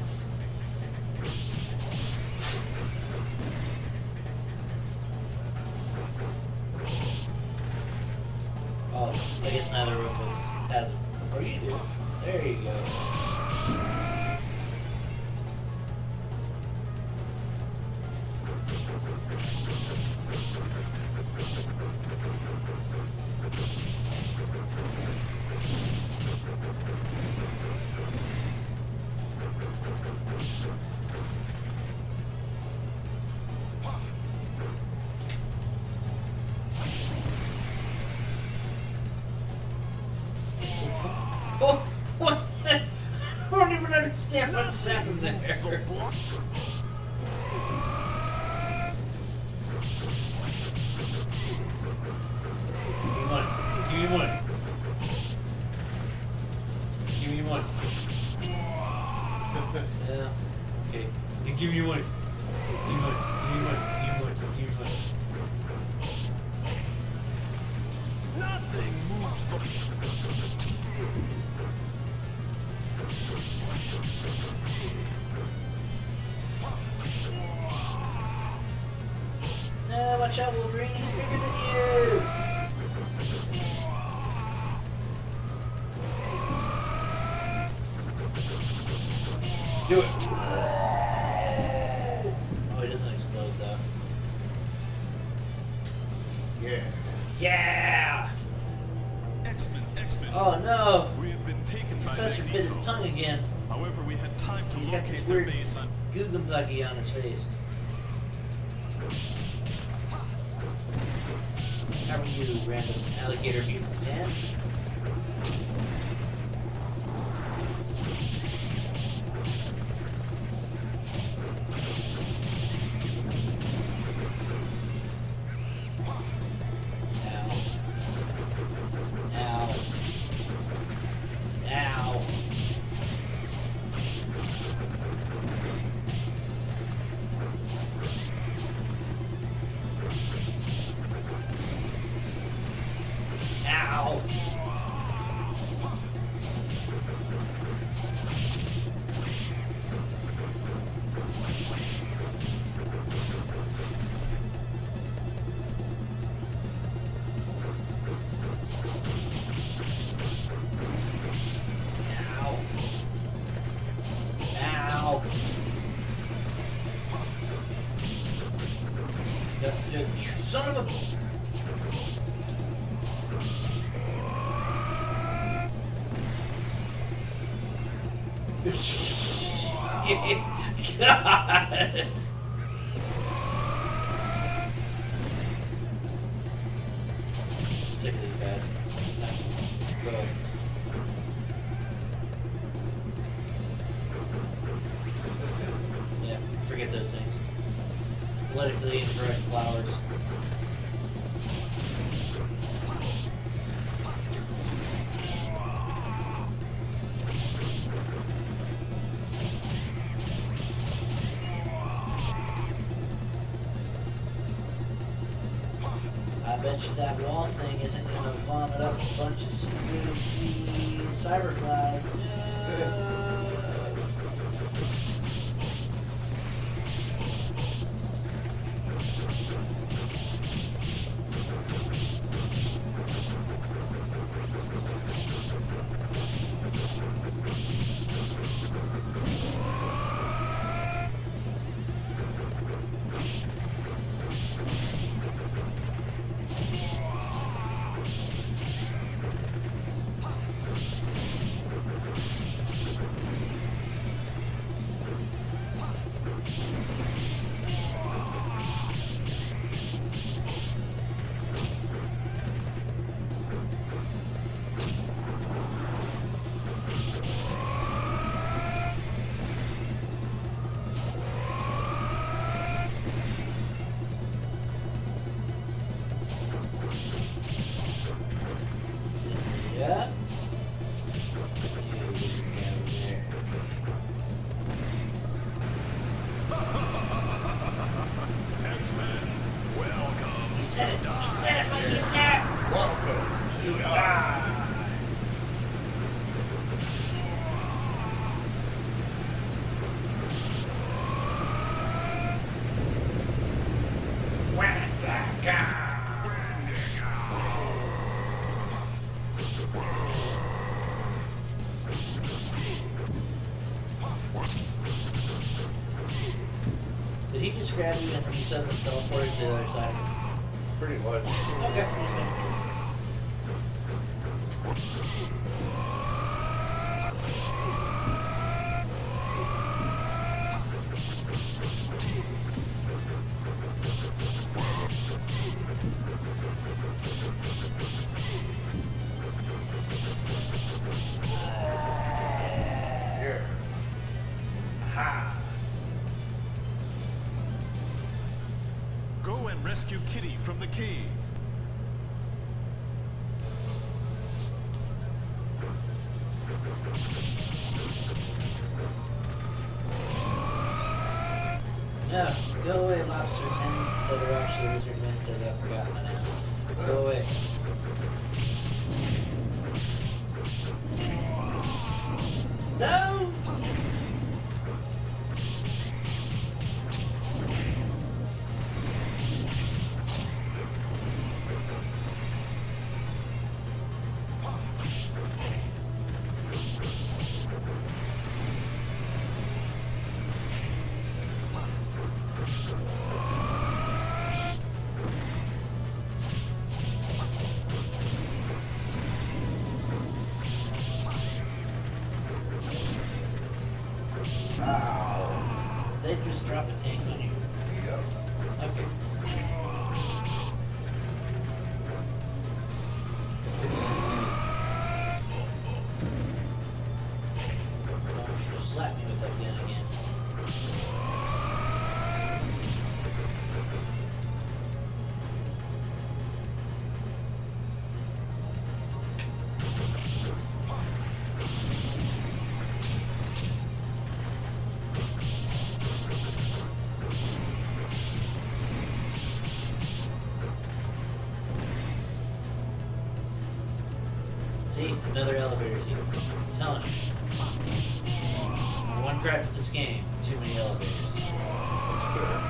Oh, I guess neither of us has it. Or you do. There you go. Oh, what? I don't even understand what's happened there. Give me one. Give me one. Give me one. Yeah. Okay. You give me one. Give me one. Give me one. Give me one. Give me one. Nothing moves from No, watch out, Wolverine. He's bigger than you. Do it. Oh, he doesn't explode though. Yeah. Yeah. X-Men, X-Men. Oh no. We have been taken by Professor bit his Magneto. tongue again. However, we had time to He's got this locate their weird base on. Guggenbucky on his face. How are you, random alligator mutant man? Ow. Ow. Ow. Ow. Ow. Ow. The, the, son of a... God. I'm sick of these guys. Go. Yeah. forget those things. Politically incorrect flowers. I bet you that wall thing isn't gonna vomit up a bunch of spooky cyberflies. No. Yeah. X-Men, welcome. He said it. He said it, Mike. He said it. Welcome to die. Did he just grab you and then you suddenly teleported to the other side? Pretty much. Okay, just making sure. Here. Ha! Go and rescue Kitty from the cave. No, go away, lobster men that are actually lizard men that I've forgotten the names. Go away. No! Did they just drop a tank on you? Yep. Okay. Don't you slap me with that gun again. See, another elevator sequence. I'm telling you. One gripe with this game, too many elevators. That's good.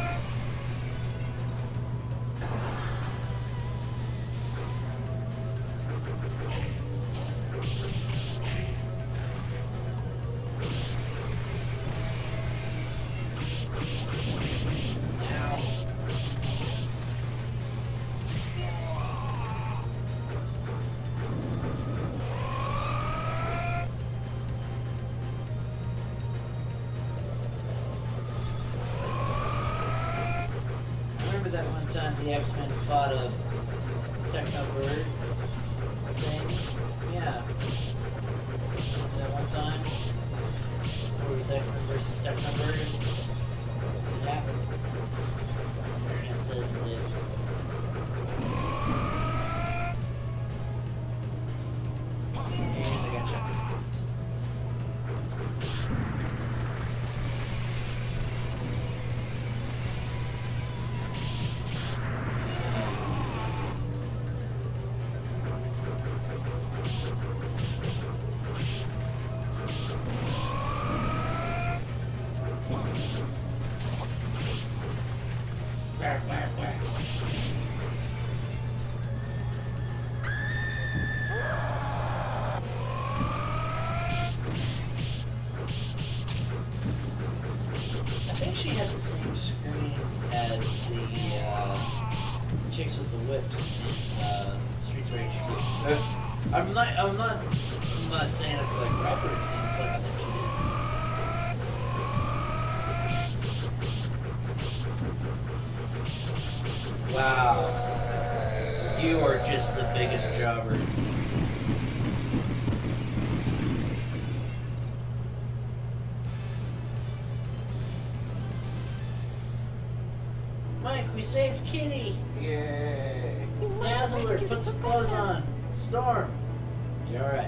That one time the X-Men fought a Techno-Bird thing? Yeah. That one time? Where was X-Men versus Techno-Bird? It happened. It says it did. And I gotta check this. Where, where, where? I think she had the same screen as the uh, chicks with the whips in uh, Streets of Rage two. I'm not. I'm not. I'm not saying it to like rub or anything. It's like I think she did. Wow. You are just the biggest jobber. Mike, we saved Kitty! Yay! Dazzler, put some clothes on! Storm! You alright?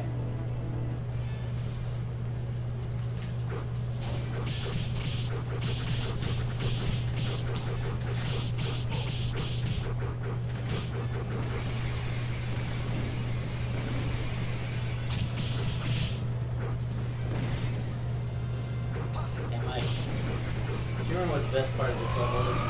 Hey Mike, do you remember what the best part of this level is?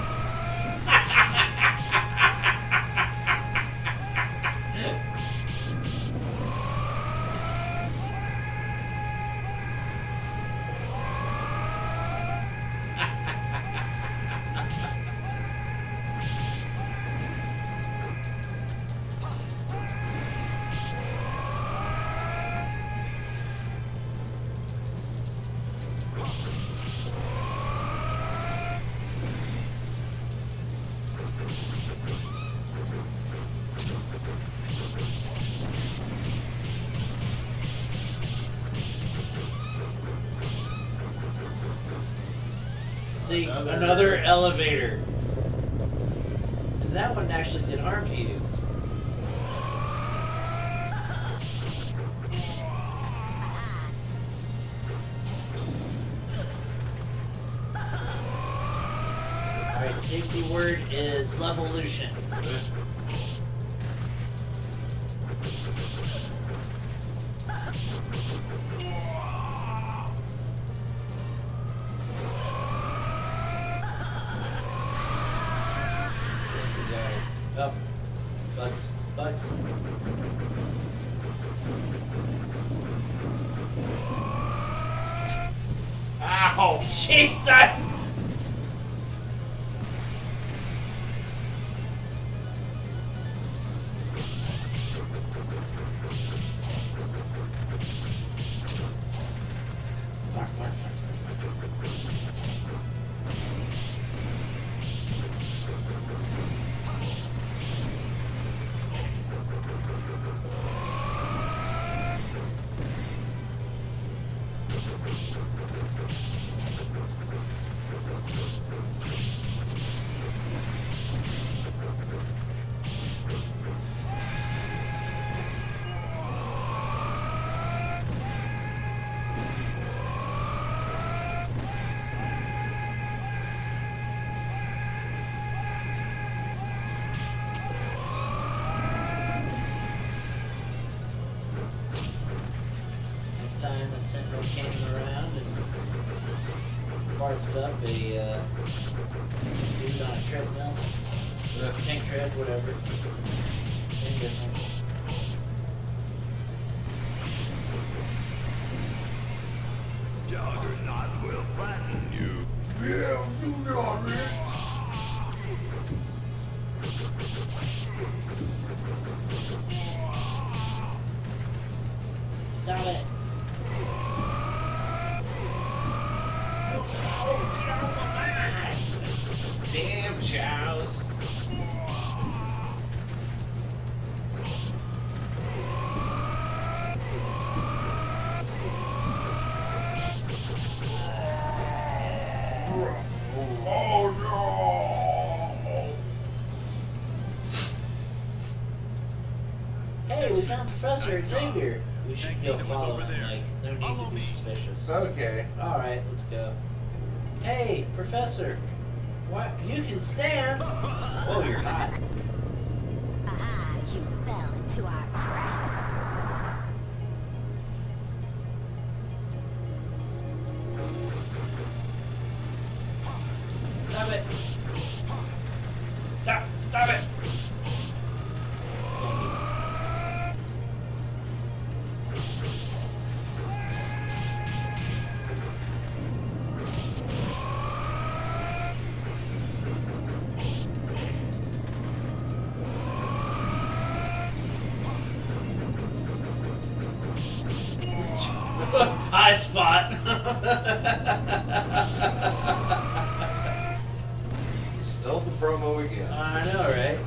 See, another, another elevator. And that one actually did harm to you. Alright, safety word is levolution. Up. Bugs. Bugs. Ow! Jesus! Bark, bark, bark. Time the Sentinel came around and barfed up a uh, dude on a treadmill, Yeah. tank tread, whatever. Same difference. Juggernaut will flatten you. Yeah, you know it. Stop it. No, Charles, get out of my mind. Damn, Chows. Oh, found Professor Xavier. We should go follow him. Like, no need to be suspicious. Okay. All right, let's go. Hey, Professor. What? You can stand. Oh, you're hot. Ah, you fell into our trap. Stop it. Stop. Stop it. High spot. Stole the promo again. I know, right?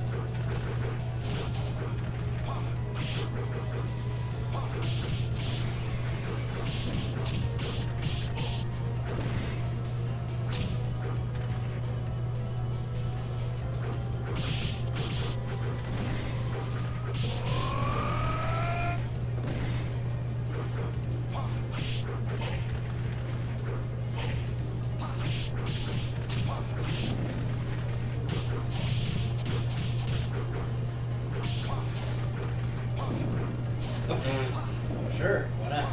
Sure, why not?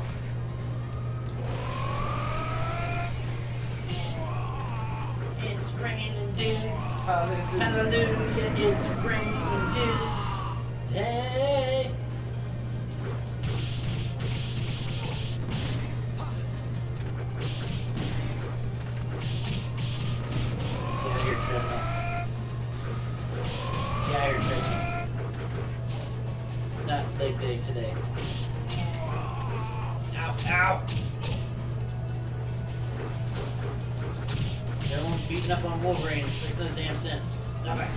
It's raining dudes. Hallelujah, it's raining dudes. Hey. Get out of here, treadmill. Get out of here, treadmill. It's not leg day today. Ow, ow! Everyone beating up on Wolverine. This makes no damn sense. Stop it.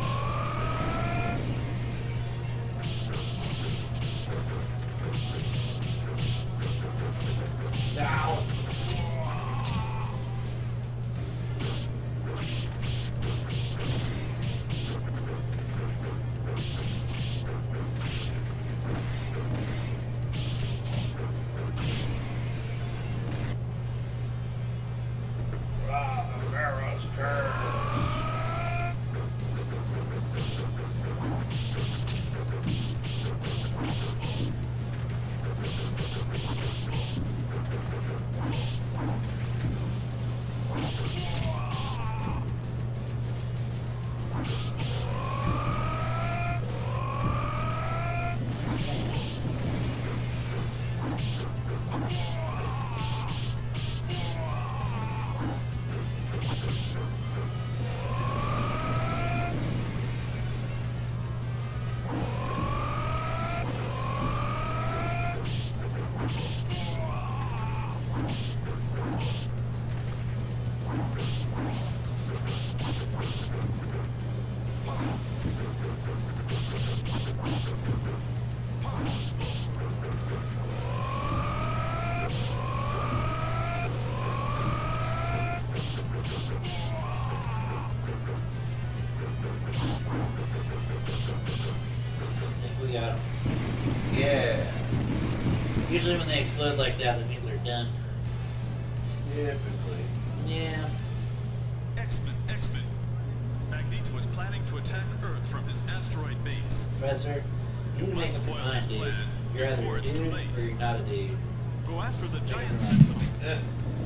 Ow! Pharaoh's curse. Got 'em. Yeah. Usually when they explode like that, that means they're done. Typically. Yeah. X-Men, X-Men. Magneto is planning to attack Earth from his asteroid base. Professor, you need to make up your mind, dude. You're either a dude or you're not a dude. Go after the giant sentinel. Eh.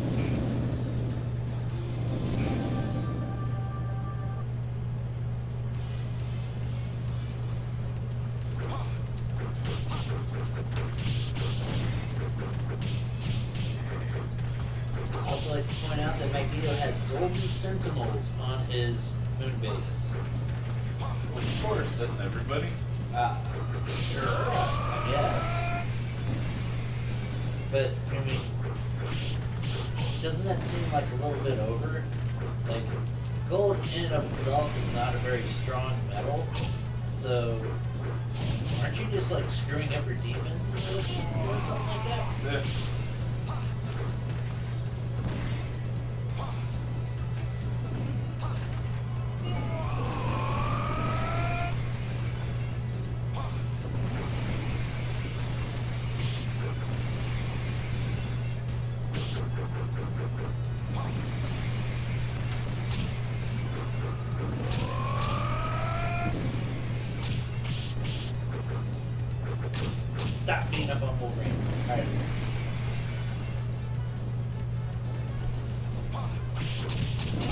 I'd also like to point out that Magneto has golden sentinels on his moon base. Well, of course, doesn't everybody? Uh, sure, I guess. But, I mean, doesn't that seem like a little bit over? Like, gold in and of itself is not a very strong metal, so aren't you just like screwing up your defenses or doing something like that? Yeah.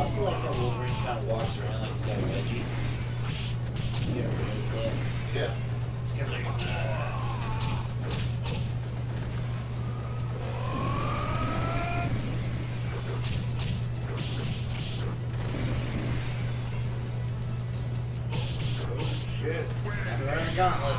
also like how Wolverine kind of walks around like he's got a wedgie. You ever notice that? Yeah. It's kind of like, uh, Oh shit. time to run the gauntlet.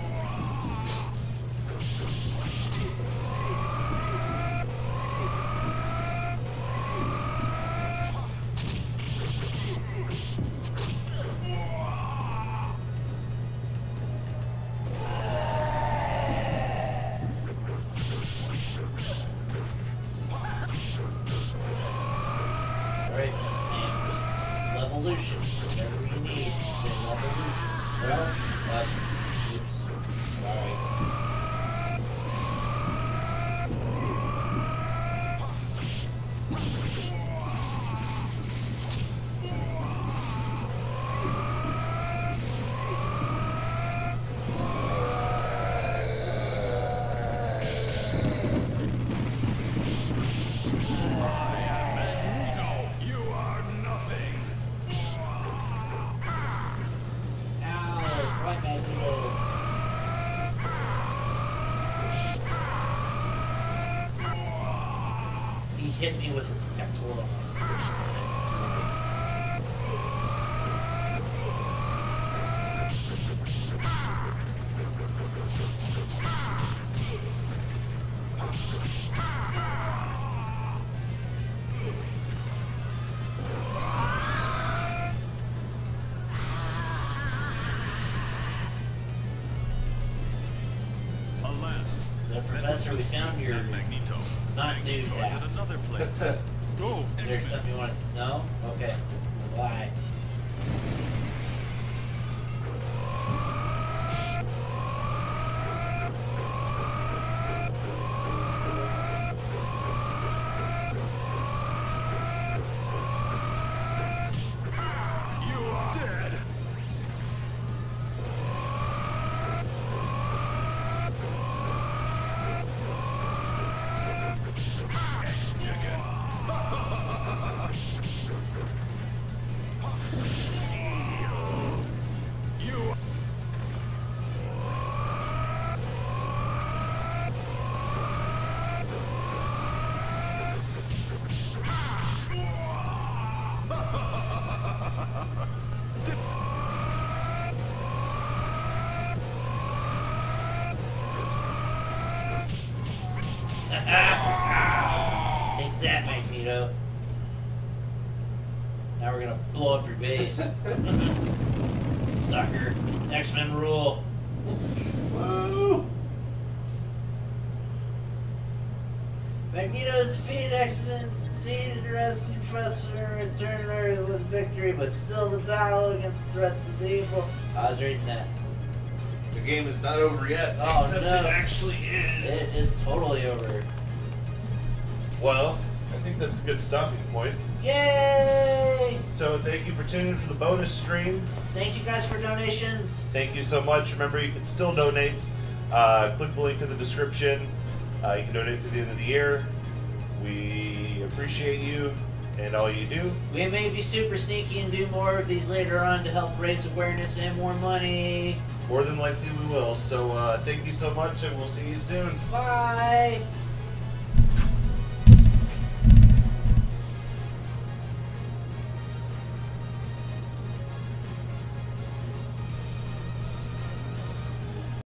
Alright, and Levolution. Whatever you need, say Levolution. No? What? Oops. Sorry. You are nothing. Ow! Right, Magneto. He hit me with his pectoral muscles. Alas. So, Professor, we found your Magneto. not dude Magneto's half. at another place. Go, Is there X-Men. something you want to know? Okay. Why? You are dead. X-Chicken. You. Take that, Magneto. Now we're gonna blow up your base. Sucker. X-Men rule. Woo! Magneto has defeated X-Men, succeeded in rescuing Professor, and returned to Earth with victory, but still the battle against the threats of the evil. I was reading that. The game is not over yet. Oh, except no. it actually is. It is totally over. Well, I think that's a good stopping point. Yay! So thank you for tuning in for the bonus stream. Thank you guys for donations. Thank you so much. Remember, you can still donate. Uh, click the link in the description. Uh, you can donate to the end of the year. We appreciate you and all you do. We may be super sneaky and do more of these later on to help raise awareness and more money. More than likely we will. So uh, thank you so much, and we'll see you soon. Bye!